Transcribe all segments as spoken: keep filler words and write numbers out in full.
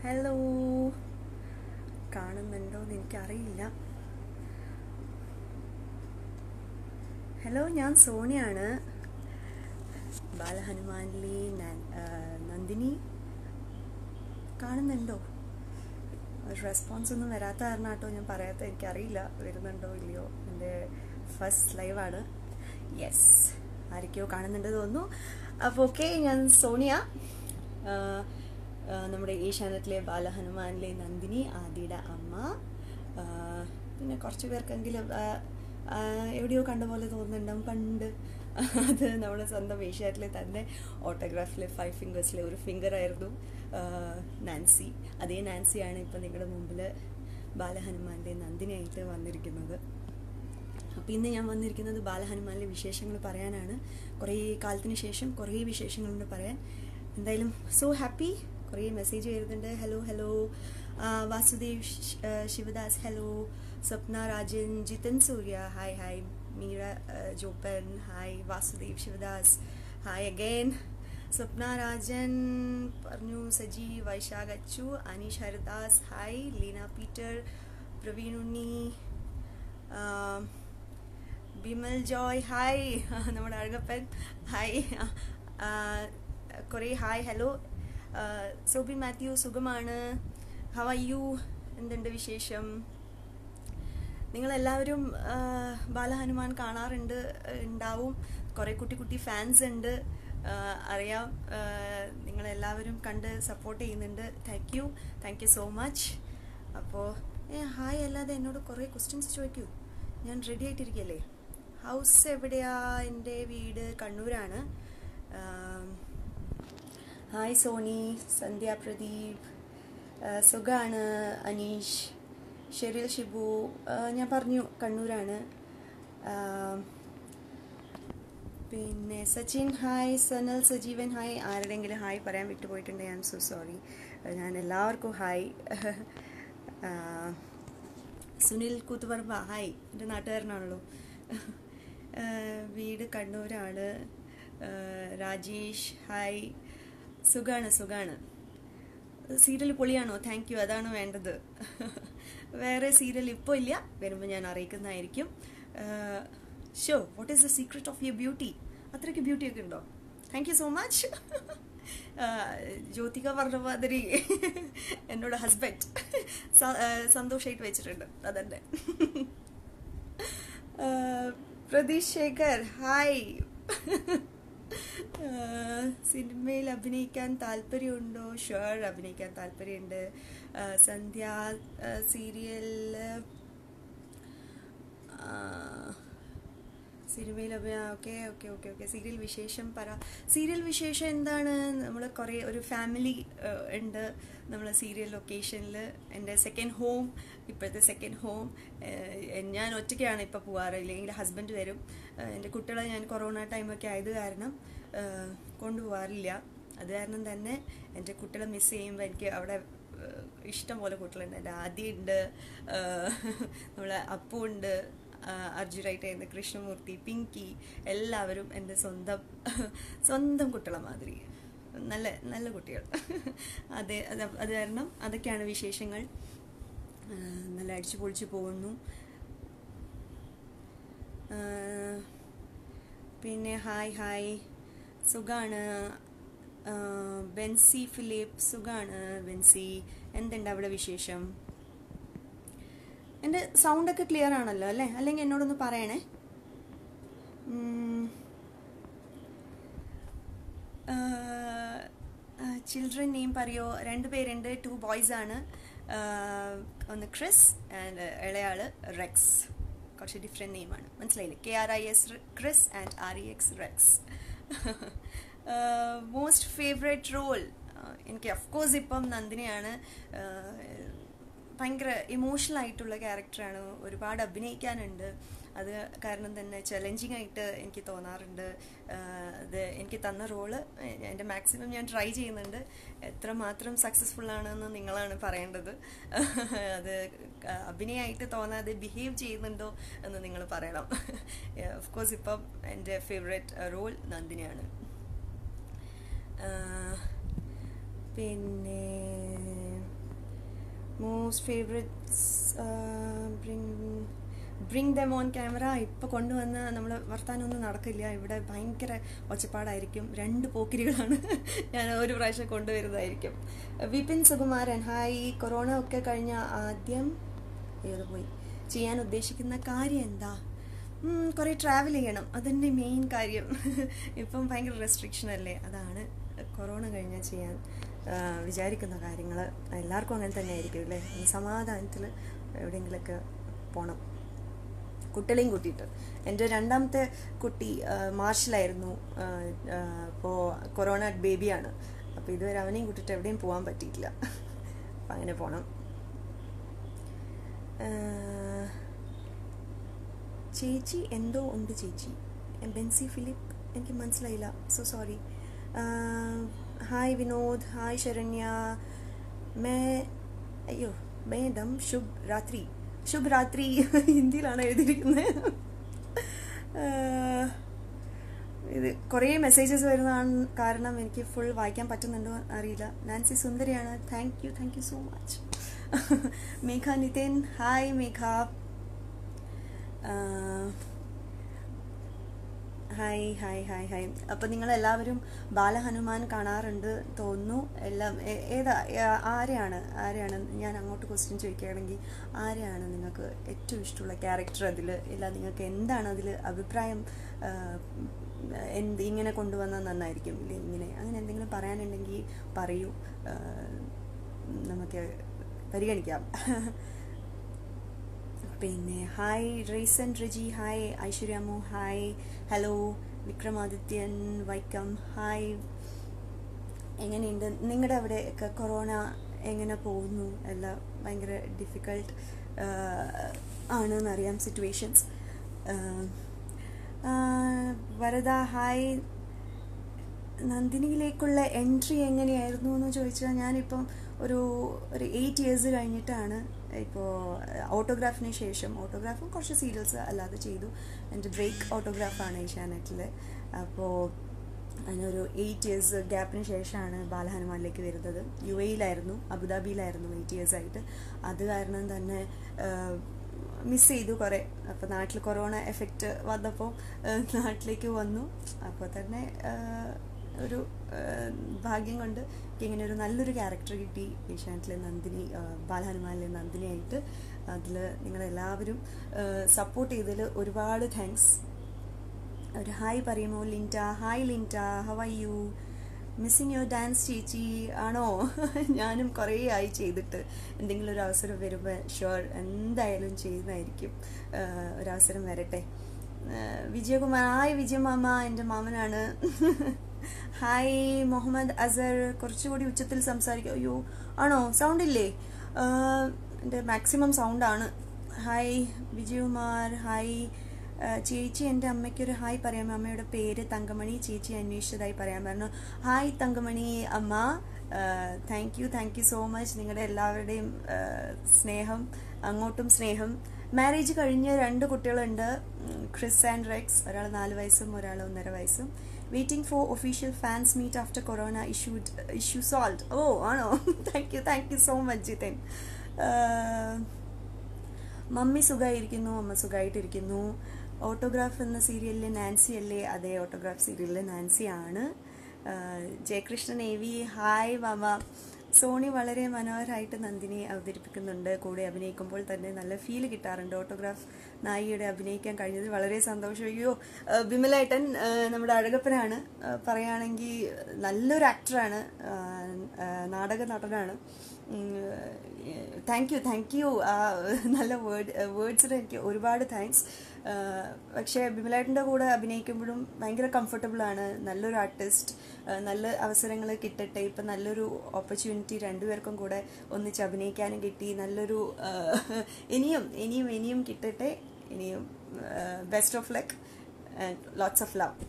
Hello, കാണുന്നുണ്ടോയെന്ന് എനിക്കറിയില്ല. Hello, ഞാൻ സോണിയാണ്. ബാലഹനുമാനിലെ നന്ദിനി കാണുന്നുണ്ടോ? ഒരു റെസ്പോൺസ് ഒന്നും വരാത്ത കാരണം കേട്ടോ ഞാൻ പറയാത്ത. എനിക്കറിയില്ല വരുന്നുണ്ടോ ഇല്ലയോ. എൻ്റെ ഫസ്റ്റ് ലൈവാണ്. യെസ്, ആരൊക്കെയോ കാണുന്നുണ്ട് തോന്നുന്നു. അപ്പോൾ ഓക്കെ, ഞാൻ സോണിയ, നമ്മുടെ ഏഷ്യാനെറ്റിലെ ബാലഹനുമാനിലെ നന്ദിനി, ആദിയുടെ അമ്മ. പിന്നെ കുറച്ച് പേർക്കെങ്കിലും എവിടെയോ കണ്ട പോലെ തോന്നുന്നുണ്ടാവും പണ്ട്. അത് നമ്മുടെ സ്വന്തം ഏഷ്യാനെറ്റിലെ തന്നെ ഓട്ടോഗ്രാഫിലെ ഫൈവ് ഫിംഗേഴ്സിലെ ഒരു ഫിംഗറായിരുന്നു നാൻസി. അതേ നാൻസിയാണ് ഇപ്പം നിങ്ങളുടെ മുമ്പിൽ ബാലഹനുമാനിലെ നന്ദിനിയായിട്ട് വന്നിരിക്കുന്നത്. അപ്പോൾ ഇന്ന് ഞാൻ വന്നിരിക്കുന്നത് ബാലഹനുമാനിലെ വിശേഷങ്ങൾ പറയാനാണ്. കുറേ കാലത്തിന് ശേഷം കുറേ വിശേഷങ്ങളുണ്ട് പറയാൻ. എന്തായാലും സോ ഹാപ്പി. കുറേ മെസ്സേജ് വരുന്നുണ്ട്. Hello hello Vasudev Shivdas, hello Swapna Rajan, Jithan Surya, hi hi. Meera Joppan, hi. Vasudev Shivdas, hi again. Swapna Rajan പറഞ്ഞു. Saji Vaishakh Achu, Aneesh Haridas, hi. Leena Peter, Praveen Unni, Bimal Joy, hi. നമ്മുടെ അഴകപ്പൻ, ഹായ്. കുറേ ഹായ് ഹലോ. സോബി മാത്യു, സുഖമാണ്. How are you? എന്തുണ്ട് വിശേഷം? നിങ്ങളെല്ലാവരും ബാലഹനുമാൻ കാണാറുണ്ട് ഉണ്ടാവും. കുറേ കുട്ടി കുട്ടി ഫാൻസ് ഉണ്ട്, അറിയാം. നിങ്ങളെല്ലാവരും കണ്ട് സപ്പോർട്ട് ചെയ്യുന്നുണ്ട്. Thank you thank you so much. അപ്പോൾ ഏ ഹായ് അല്ലാതെ എന്നോട് കുറേ ക്വസ്റ്റ്യൻസ് ചോദിക്കൂ. ഞാൻ റെഡി ആയിട്ടിരിക്കല്ലേ. ഹൗസ് എവിടെയാ? എൻ്റെ വീട് കണ്ണൂരാണ്. ഹായ് സോണി, സന്ധ്യ പ്രദീപ്, സുഖാണ്. അനീഷ്, ഷെറിൽ ഷിബു, ഞാൻ പറഞ്ഞു കണ്ണൂരാണ്. പിന്നെ സച്ചിൻ ഹായ്. സനൽ സജീവൻ ഹായ്. ആരുടെയെങ്കിലും ഹായ് പറയാൻ വിട്ടുപോയിട്ടുണ്ട്, ഐ ആം സോ സോറി. ഞാൻ എല്ലാവർക്കും ഹായ്. സുനിൽ കൂത്തുപറമ്പ, ഹായ്. എൻ്റെ നാട്ടുകാരനാണല്ലോ. വീട് കണ്ണൂരാണ്. രാജേഷ് ഹായ്. സുഖാണ് സുഖാണ്. സീരിയൽ പൊളിയാണോ? താങ്ക് യു, അതാണ് വേണ്ടത്. വേറെ സീരിയൽ ഇപ്പോൾ ഇല്ല, വരുമ്പോൾ ഞാൻ അറിയിക്കുന്നതായിരിക്കും. So, what is the secret of your beauty? അത്രയ്ക്ക് ബ്യൂട്ടി ഒക്കെ ഉണ്ടോ? Thank you so much. Jyothika പറഞ്ഞ മാതിരി എന്നോട് ഹസ്ബൻഡ് സന്തോഷമായിട്ട് വെച്ചിട്ടുണ്ട്, അതന്നെ. പ്രതീഷ് ശേഖർ, ഹായ്. സിനിമയിൽ അഭിനയിക്കാൻ താല്പര്യമുണ്ടോ? ഷുവർ, അഭിനയിക്കാൻ താല്പര്യമുണ്ട്. സന്ധ്യ സീരിയലിൽ സിനിമയിൽ അഭിനയ okay okay okay okay serial വിശേഷം പറ. സീരിയൽ വിശേഷം എന്താണ്? നമ്മൾ കുറേ ഒരു ഫാമിലി ഉണ്ട് നമ്മൾ സീരിയൽ ലൊക്കേഷനിൽ. എൻ്റെ സെക്കൻഡ് ഹോം, ഇപ്പോഴത്തെ സെക്കൻഡ് ഹോം. ഞാൻ ഒറ്റയ്ക്കാണ് ഇപ്പോൾ പോവാറ്, ഇല്ലെങ്കിൽ ഹസ്ബൻഡ് വരും. എൻ്റെ കുട്ടികളെ ഞാൻ കൊറോണ ടൈമൊക്കെ ആയത് കാരണം കൊണ്ടുപോകാറില്ല. അത് കാരണം തന്നെ എൻ്റെ കുട്ടികളെ മിസ് ചെയ്യുമ്പോൾ എനിക്ക് അവിടെ ഇഷ്ടം പോലെ കുട്ടികളുണ്ട്. എൻ്റെ ആദിയുണ്ട്, നമ്മളെ അപ്പു ഉണ്ട്, അർജുനായിട്ട് എൻ്റെ കൃഷ്ണമൂർത്തി, പിങ്കി, എല്ലാവരും എൻ്റെ സ്വന്തം സ്വന്തം കുട്ടികളെ മാതിരി നല്ല നല്ല കുട്ടികൾ. അതെ, അത് അത് കാരണം അതൊക്കെയാണ് വിശേഷങ്ങൾ. നല്ല അടിച്ചു പൊളിച്ചു പോകുന്നു. പിന്നെ ഹായ് ഹായ്, സുഖാണ്. ബെൻസി ഫിലിപ്പ്, സുഖാണ് ബെൻസി. എന്തുണ്ട് അവിടെ വിശേഷം? എൻ്റെ സൗണ്ടൊക്കെ ക്ലിയർ ആണല്ലോ അല്ലേ? അല്ലെങ്കിൽ എന്നോടൊന്ന് പറയണേ. ചിൽഡ്രൻ നെയിം പറയോ? രണ്ട് പേരുണ്ട്, ടു ബോയ്സ് ആണ്. ഒന്ന് ക്രിസ് ആൻഡ് ഇളയാള് റെക്സ്. കുറച്ച് ഡിഫറെൻറ്റ് നെയിമാണ്, മനസ്സിലായില്ലേ? K R I S Chris and R E X Rex. Most favourite role എനിക്ക് അഫ്കോഴ്സ് ഇപ്പം നന്ദിനിയാണ്. ഭയങ്കര ഇമോഷണൽ ആയിട്ടുള്ള ക്യാരക്ടറാണ്, ഒരുപാട് അഭിനയിക്കാനുണ്ട്. അത് കാരണം തന്നെ ചലഞ്ചിങ് ആയിട്ട് എനിക്ക് തോന്നാറുണ്ട്. അത് എനിക്ക് തന്ന റോള് എൻ്റെ മാക്സിമം ഞാൻ ട്രൈ ചെയ്യുന്നുണ്ട്. എത്രമാത്രം സക്സസ്ഫുൾ ആണെന്ന് നിങ്ങളാണ് പറയേണ്ടത്. അത് അഭിനയമായിട്ട് തോന്നാതെ ബിഹേവ് ചെയ്യുന്നുണ്ടോ എന്ന് നിങ്ങൾ പറയണം. ഓഫ്കോഴ്സ് ഇപ്പം എൻ്റെ ഫേവറേറ്റ് റോൾ നന്ദിനിയാണ്. പിന്നെ most favourites bring bring them on camera. ഇപ്പോൾ കൊണ്ടുവന്ന് നമ്മൾ വർത്താനമൊന്നും നടക്കില്ല, ഇവിടെ ഭയങ്കര ഒച്ചപ്പാടായിരിക്കും. രണ്ട് പോക്കിരികളാണ് ഞാൻ ഒരു പ്രാവശ്യം കൊണ്ടുവരുന്നതായിരിക്കും. വിപിൻ സുകുമാരൻ, ഹായ്. കൊറോണ ഒക്കെ കഴിഞ്ഞ ആദ്യം ഏത് പോയി ചെയ്യാൻ ഉദ്ദേശിക്കുന്ന കാര്യം എന്താ? കുറേ ട്രാവൽ ചെയ്യണം, അതെൻ്റെ മെയിൻ കാര്യം. ഇപ്പം ഭയങ്കര റെസ്ട്രിക്ഷൻ അല്ലേ, അതാണ് കൊറോണ കഴിഞ്ഞാൽ ചെയ്യാൻ വിചാരിക്കുന്ന കാര്യങ്ങൾ. എല്ലാവർക്കും അങ്ങനെ തന്നെ ആയിരിക്കും അല്ലേ, സമാധാനത്തിൽ എവിടെയെങ്കിലുമൊക്കെ പോകണം കുട്ടികളെയും കൂട്ടിയിട്ട്. എൻ്റെ രണ്ടാമത്തെ കുട്ടി മാർച്ചിലായിരുന്നു, അപ്പോൾ കൊറോണ ബേബിയാണ്. അപ്പോൾ ഇതുവരെ അവനെയും കൂട്ടിയിട്ട് എവിടെയും പോകാൻ പറ്റിയിട്ടില്ല. അപ്പം അങ്ങനെ പോകണം. ചേച്ചി എന്തോ ഉണ്ട് ചേച്ചി. ബെൻസി ഫിലിപ്പ്, എനിക്ക് മനസ്സിലായില്ല, so sorry. Hi Vinod, hi Saranya. മേ അയ്യോ മേഡം ശുഭ് രാത്രി. ശുഭ് രാത്രി ഹിന്ദിയിലാണ് എഴുതിയിരിക്കുന്നത്. ഇത് കുറേ മെസ്സേജസ് വരുന്നതാണ് കാരണം എനിക്ക് ഫുൾ വായിക്കാൻ പറ്റുന്നുണ്ടോ അറിയില്ല. നാൻസി സുന്ദരിയാണ്, thank you thank you so much. Megha Nithin, hi Megha. Hi hi hi hi. അപ്പം നിങ്ങളെല്ലാവരും ബാലഹനുമാൻ കാണാറുണ്ട് തോന്നുന്നു. എല്ലാം ഏതാ ആരെയാണ് ആരെയാണ് ഞാൻ അങ്ങോട്ട് ക്വസ്റ്റ്യൻ ചോദിക്കുകയാണെങ്കിൽ ആരെയാണ് നിങ്ങൾക്ക് ഏറ്റവും ഇഷ്ടമുള്ള ക്യാരക്ടർ അതിൽ? ഇല്ല നിങ്ങൾക്ക് എന്താണ് അതിൽ അഭിപ്രായം? എന്ത് ഇങ്ങനെ കൊണ്ടുവന്നാൽ നന്നായിരിക്കും ഇല്ലേ, ഇങ്ങനെ അങ്ങനെ എന്തെങ്കിലും പറയാനുണ്ടെങ്കിൽ പറയൂ, നമുക്ക് പരിഗണിക്കാം. പിന്നെ ഹായ് റീസൻ റജി, ഹായ് ഐശ്വര്യമു, hi hello Vikramadityan Vaikom, hi. എങ്ങനെയുണ്ട് നിങ്ങളുടെ അവിടെയൊക്കെ കൊറോണ എങ്ങനെ പോകുന്നു? എല്ലാം ഭയങ്കര ഡിഫിക്കൾട്ട് ആണെന്നറിയാം സിറ്റുവേഷൻസ്. വരദ, ഹായ്. നന്ദിനിയിലേക്കുള്ള എൻട്രി എങ്ങനെയായിരുന്നു എന്ന് ചോദിച്ചാൽ ഞാനിപ്പം ഒരു ഒരു എയ്റ്റ് ഇയേഴ്സ് കഴിഞ്ഞിട്ടാണ് ഇപ്പോൾ ഓട്ടോഗ്രാഫിന് ശേഷം, ഓട്ടോഗ്രാഫും കുറച്ച് സീരിയൽസ് അല്ലാതെ ചെയ്തു. എൻ്റെ ബ്രേക്ക് ഓട്ടോഗ്രാഫാണ് ഏഷ്യാനെറ്റിൽ. അപ്പോൾ അതിനൊരു എയ്റ്റ് ഇയേഴ്സ് ഗ്യാപ്പിന് ശേഷമാണ് ബാലഹനുമാനിലേക്ക് വരുന്നത്. യു എയിലായിരുന്നു, അബുദാബിയിലായിരുന്നു എയ്റ്റ് ഇയേഴ്സ് ആയിട്ട്. അത് കാരണം തന്നെ മിസ് ചെയ്തു കുറേ. അപ്പോൾ നാട്ടിൽ കൊറോണ എഫക്റ്റ് വന്നപ്പോൾ നാട്ടിലേക്ക് വന്നു. അപ്പോൾ തന്നെ ഒരു ഭാഗ്യം കൊണ്ട് എനിക്ക് ഇങ്ങനെ ഒരു നല്ലൊരു ക്യാരക്ടർ കിട്ടി ഏഷ്യാനെറ്റിലെ നന്ദിനി, ബാലഹനുമാനിലെ നന്ദിനിയായിട്ട്. അതിൽ നിങ്ങളെല്ലാവരും സപ്പോർട്ട് ചെയ്തതിൽ ഒരുപാട് താങ്ക്സ്. ഒരു ഹായ് പറയുമോ Linta? Hi Linta, how are you? Missing your dance ചേച്ചി. ആണോ? ഞാനും കുറേ ആയി ചെയ്തിട്ട്. എന്തെങ്കിലും ഒരു അവസരം വരുമ്പോൾ ഷുവർ എന്തായാലും ചെയ്യുന്നതായിരിക്കും. ഒരവസരം വരട്ടെ. വിജയകുമാർ, ഹായ് വിജയമാമ, എൻ്റെ മാമനാണ്. ഹായ് മുഹമ്മദ് അസർ, കുറച്ചുകൂടി ഉച്ചത്തിൽ സംസാരിക്കും. അയ്യോ ആണോ? സൗണ്ട് ഇല്ലേ? എൻ്റെ മാക്സിമം സൗണ്ടാണ്. ഹായ് വിജയകുമാർ, ഹായ് ചേച്ചി. എൻ്റെ അമ്മയ്ക്കൊരു ഹായ് പറയാമോ? അമ്മയുടെ പേര് തങ്കമണി, ചേച്ചി അന്വേഷിച്ചതായി പറയാൻ പറഞ്ഞു. ഹായ് തങ്കമണി അമ്മ, thank you thank you so much. നിങ്ങളുടെ എല്ലാവരുടെയും സ്നേഹം, അങ്ങോട്ടും സ്നേഹം. മാരേജ് കഴിഞ്ഞ് രണ്ട് കുട്ടികളുണ്ട്, ക്രിസ് ആൻഡ് റെക്സ്. ഒരാൾ നാല് വയസ്സും ഒരാൾ ഒന്നര വയസ്സും. Waiting for official fans meet after corona issued issue solve. ഓ ആണോ? Thank you thank you so much Jithan. Mummy സുഖമായിരിക്കുന്നു, അമ്മ സുഖമായിട്ടിരിക്കുന്നു. ഓട്ടോഗ്രാഫ് എന്ന സീരിയലിലെ നാൻസി അല്ലേ? അതെ, ഓട്ടോഗ്രാഫ് സീരിയലിലെ നാൻസി ആണ്. ജയകൃഷ്ണൻ എ വി, ഹായ് മാമ. സോണി വളരെ മനോഹരമായിട്ട് നന്ദിനിയെ അവതരിപ്പിക്കുന്നുണ്ട്. കൂടെ അഭിനയിക്കുമ്പോൾ തന്നെ നല്ല ഫീൽ കിട്ടാറുണ്ട്. ഓട്ടോഗ്രാഫ് നായികയുടെ അഭിനയിക്കാൻ കഴിഞ്ഞതിൽ വളരെ സന്തോഷം. അയ്യോ, വിമലേട്ടൻ നമ്മുടെ അഴകപ്പനാണ്. പറയുകയാണെങ്കിൽ നല്ലൊരു ആക്ടറാണ്, നാടക നടനാണ്. താങ്ക് യു താങ്ക് യു നല്ല വേർഡ് വേർഡ്സിന് എനിക്ക് ഒരുപാട് താങ്ക്സ്. പക്ഷേ ബിമലേട്ടൻ്റെ കൂടെ അഭിനയിക്കുമ്പോഴും ഭയങ്കര കംഫർട്ടബിളാണ്. നല്ലൊരു ആർട്ടിസ്റ്റ്, നല്ല അവസരങ്ങൾ കിട്ടട്ടെ. ഇപ്പം നല്ലൊരു ഓപ്പർച്യൂണിറ്റി രണ്ടുപേർക്കും കൂടെ ഒന്നിച്ച് അഭിനയിക്കാനും കിട്ടി. നല്ലൊരു ഇനിയും ഇനിയും ഇനിയും കിട്ടട്ടെ. ഇനിയും best of luck and lots of love.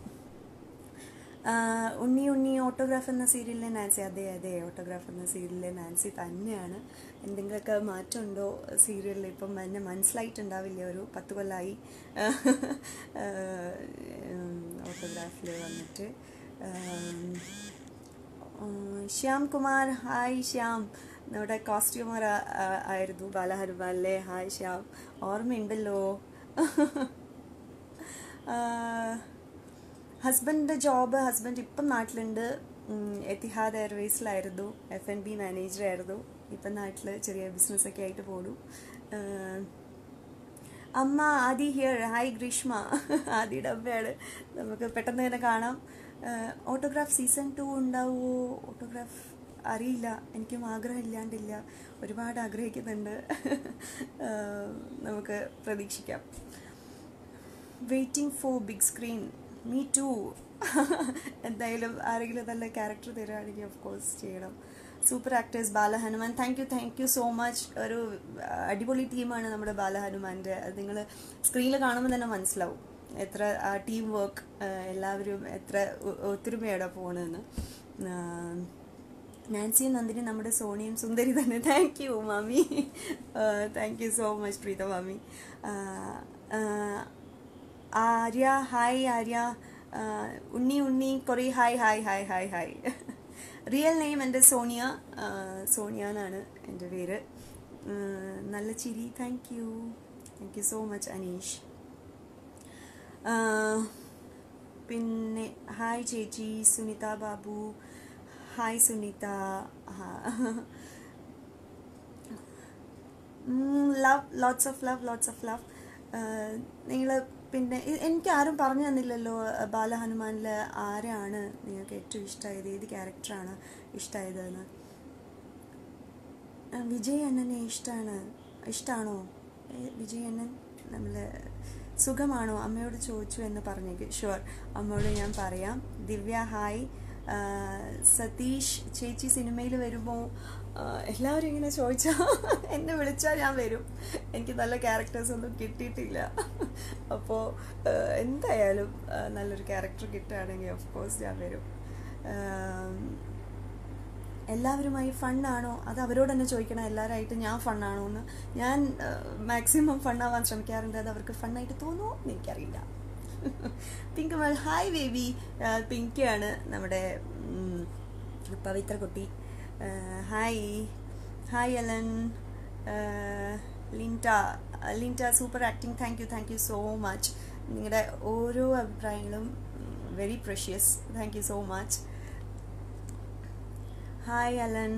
Unni Unni autograph എന്ന സീരിയലിലെ നാൻസി. അതെ അതെ, ഓട്ടോഗ്രാഫ് എന്ന സീരിയലിലെ നാൻസി തന്നെയാണ്. എന്തെങ്കിലുമൊക്കെ മാറ്റമുണ്ടോ സീരിയലിൽ? ഇപ്പം എന്നെ മനസ്സിലായിട്ടുണ്ടാവില്ല, ഒരു പത്ത് കൊല്ലമായി ഓട്ടോഗ്രാഫിൽ വന്നിട്ട്. ശ്യാം കുമാർ, ഹായ് ശ്യാം. നമ്മുടെ കോസ്റ്റ്യൂമർ ആയിരുന്നു ബാലഹനുമാനിലെ. ഹായ് ശ്യാം, ഓർമ്മയുണ്ടല്ലോ. ഹസ്ബൻഡിൻ്റെ ജോബ്, ഹസ്ബൻഡ് ഇപ്പം നാട്ടിലുണ്ട്. എത്തിഹാദ് എയർവേസിലായിരുന്നു, എഫ് എൻ ബി മാനേജറായിരുന്നു. ഇപ്പം നാട്ടിൽ ചെറിയ ബിസിനസ്സൊക്കെ ആയിട്ട് പോണു. അമ്മ ആദി ഹിയർ. ഹായ് ഗ്രീഷ്മ, ആദിയുടെ അമ്മയാണ്. നമുക്ക് പെട്ടെന്ന് തന്നെ കാണാം. ഓട്ടോഗ്രാഫ് സീസൺ ടു ഉണ്ടാവുമോ? ഓട്ടോഗ്രാഫ് അറിയില്ല, എനിക്കും ആഗ്രഹം ഇല്ലാണ്ടില്ല, ഒരുപാട് ആഗ്രഹിക്കുന്നുണ്ട്. നമുക്ക് പ്രതീക്ഷിക്കാം. Waiting for big screen. Me too. എന്തായാലും ആരെങ്കിലും നല്ല ക്യാരക്ടർ തരുവാണെങ്കിൽ ഓഫ് കോഴ്സ് ചെയ്യണം. Super actors Balahanuman. Thank you thank you so much. ഒരു അടിപൊളി ടീമാണ് നമ്മുടെ ബാലഹനുമാൻ്റെ. അത് നിങ്ങൾ സ്ക്രീനിൽ കാണുമ്പോൾ തന്നെ മനസ്സിലാവും എത്ര ടീം വർക്ക്, എല്ലാവരും എത്ര ഒത്തൊരുമയോടെ പോകണമെന്ന്. നാൻസി നന്ദിനി നമ്മുടെ സോണിയും സുന്ദരി തന്നെ. താങ്ക് യു മാമി, thank you so much Preetha മാമി. ആര്യ ഹായ്. ആര്യ ഉണ്ണി ഉണ്ണി കുറേ hi hi hi hi hi. Real name എൻ്റെ സോണിയ, സോണിയ എന്നാണ് എൻ്റെ പേര്. നല്ല ചിരി. Thank you thank you so much Aneesh. പിന്നെ ഹായ് ചേച്ചി Sunitha Babu. Hi Sunitha. Love, lots of love, lots of love. നിങ്ങൾ പിന്നെ എനിക്ക് ആരും പറഞ്ഞു തന്നില്ലല്ലോ ബാലഹനുമാനിൽ ആരാണ് നിങ്ങൾക്ക് ഏറ്റവും ഇഷ്ടമായത്, ഏത് ക്യാരക്ടറാണ് ഇഷ്ടമായതെന്ന്. വിജയ് അണ്ണനെ ഇഷ്ടമാണ്. ഇഷ്ടമാണോ വിജയ് അണ്ണൻ? നമ്മൾ സുഖമാണോ? അമ്മയോട് ചോദിച്ചു എന്ന് പറഞ്ഞേക്ക്. ഷുവർ, അമ്മയോട് ഞാൻ പറയാം. ദിവ്യ ഹായ്. സതീഷ് ചേച്ചി സിനിമയിൽ വരുമോ? എല്ലാവരും ഇങ്ങനെ ചോദിച്ചാൽ എന്നെ വിളിച്ചാൽ ഞാൻ വരും. എനിക്ക് നല്ല ക്യാരക്ടേഴ്സൊന്നും കിട്ടിയിട്ടില്ല. അപ്പോൾ എന്തായാലും നല്ലൊരു ക്യാരക്ടർ കിട്ടുകയാണെങ്കിൽ ഓഫ് കോഴ്സ് ഞാൻ വരും. എല്ലാവരുമായി ഫണ്ണാണോ? അത് അവരോട് തന്നെ ചോദിക്കണം. എല്ലാവരുമായിട്ട് ഞാൻ ഫണ്ണാണോ എന്ന്. ഞാൻ മാക്സിമം ഫണ്ണാവാൻ ശ്രമിക്കാറുണ്ട്. അത് അവർക്ക് ഫണ്ണായിട്ട് തോന്നുമോ എന്ന് എനിക്കറിയില്ല. പിങ്ക് മൽ ഹായ് ബേബി. പിങ്കിയാണ് നമ്മുടെ പവിത്ര കുട്ടി. Hi hi Alan. Linta Linta super acting. Thank you thank you so much. നിങ്ങളുടെ ഓരോ അഭിപ്രായങ്ങളും very precious. Thank you so much. Hi Alan.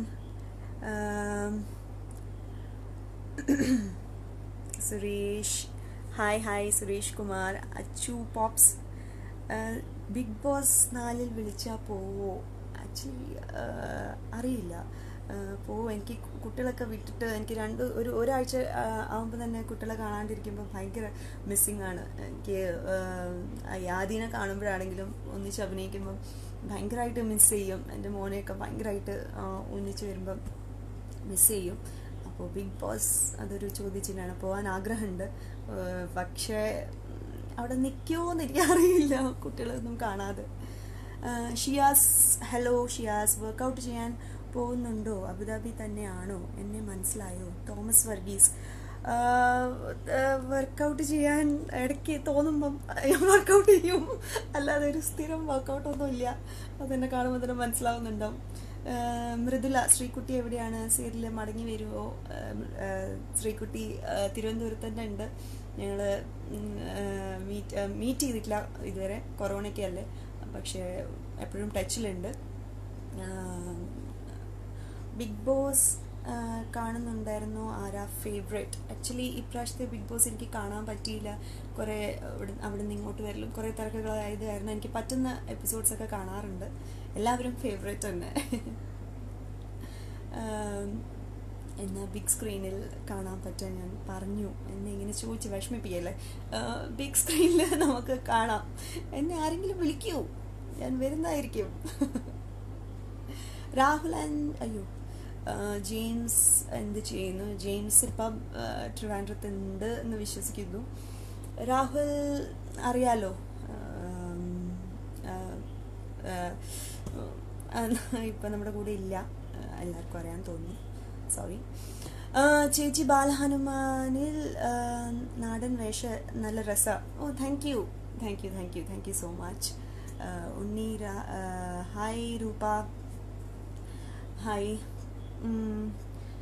Suresh hi hi. Suresh Kumar. Achu pops. Big boss നാലിൽ വിളിച്ചാൽ പോവോ? ആക്ച്വലി അറിയില്ല, പോവും. എനിക്ക് കുട്ടികളൊക്കെ വിട്ടിട്ട് എനിക്ക് രണ്ട് ഒരു ഒരാഴ്ച ആകുമ്പോൾ തന്നെ കുട്ടികളെ കാണാണ്ടിരിക്കുമ്പോൾ ഭയങ്കര മിസ്സിങ് ആണ് എനിക്ക്. യാദീനെ കാണുമ്പോഴാണെങ്കിലും ഒന്നിച്ച് അഭിനയിക്കുമ്പം ഭയങ്കരമായിട്ട് മിസ് ചെയ്യും. എൻ്റെ മോനെയൊക്കെ ഭയങ്കരമായിട്ട് ഒന്നിച്ച് വരുമ്പം മിസ് ചെയ്യും. അപ്പോൾ ബിഗ് ബോസ് അതൊരു ചോദ്യചിഹ്നമാണ്. പോകാൻ ആഗ്രഹമുണ്ട്, പക്ഷേ അവിടെ നിൽക്കുമോ എന്ന് എനിക്കറിയില്ല കുട്ടികളൊന്നും കാണാതെ. ഷിയാസ് ഹലോ ഷിയാസ്. വർക്കൗട്ട് ചെയ്യാൻ പോകുന്നുണ്ടോ? അബുദാബി തന്നെയാണോ? എന്നെ മനസ്സിലായോ? തോമസ് വർഗീസ്. വർക്കൗട്ട് ചെയ്യാൻ ഇടയ്ക്ക് തോന്നുമ്പം വർക്കൗട്ട് ചെയ്യും, അല്ലാതെ ഒരു സ്ഥിരം വർക്കൗട്ടൊന്നും ഇല്ല. അതെന്നെ കാണുമ്പോൾ തന്നെ മനസ്സിലാവുന്നുണ്ടാവും. മൃദുല ശ്രീകുട്ടി എവിടെയാണ്? സീരിയൽ മടങ്ങി വരുമോ? ശ്രീകുട്ടി തിരുവനന്തപുരത്ത് തന്നെ ഉണ്ട്. ഞങ്ങൾ മീറ്റ് മീറ്റ് ചെയ്തിട്ടില്ല ഇതുവരെ, കൊറോണയ്ക്കല്ലേ, പക്ഷേ എപ്പോഴും ടച്ചിലുണ്ട്. ബിഗ് ബോസ് കാണുന്നുണ്ടായിരുന്നു. ആരാ ഫേവറേറ്റ്? ആക്ച്വലി ഇപ്രാവശ്യത്തെ ബിഗ് ബോസ് എനിക്ക് കാണാൻ പറ്റിയില്ല. കുറേ അവിടെ അവിടെ നിന്ന് ഇങ്ങോട്ട് വരലും കുറേ തിരക്കുകളായത് കാരണം എനിക്ക് പറ്റുന്ന എപ്പിസോഡ്സൊക്കെ കാണാറുണ്ട്. എല്ലാവരും ഫേവറേറ്റ് തന്നെ. എന്നാൽ ബിഗ് സ്ക്രീനിൽ കാണാൻ പറ്റാൻ ഞാൻ പറഞ്ഞു. എന്നെ ഇങ്ങനെ ചോദിച്ച് വിഷമിപ്പിക്കല്ലേ. ബിഗ് സ്ക്രീനിൽ നമുക്ക് കാണാം. എന്നെ ആരെങ്കിലും വിളിക്കൂ, ഞാൻ വരുന്നതായിരിക്കും. രാഹുൽ ആൻഡ് അയ്യോ ജെയിംസ് എന്ത് ചെയ്യുന്നു? ജെയിംസ് ഇപ്പം ട്രിവാൻഡ്രത്ത് ഉണ്ട് എന്ന് വിശ്വസിക്കുന്നു. രാഹുൽ അറിയാലോ, ഇപ്പം നമ്മുടെ കൂടെ ഇല്ല, എല്ലാവർക്കും അറിയാൻ തോന്നുന്നു, സോറി. ചേച്ചി ബാലഹനുമാനിൽ നാടൻ വേഷ നല്ല രസ. Oh thank you thank you thank you thank you so much. Unni hi. Roopa hi.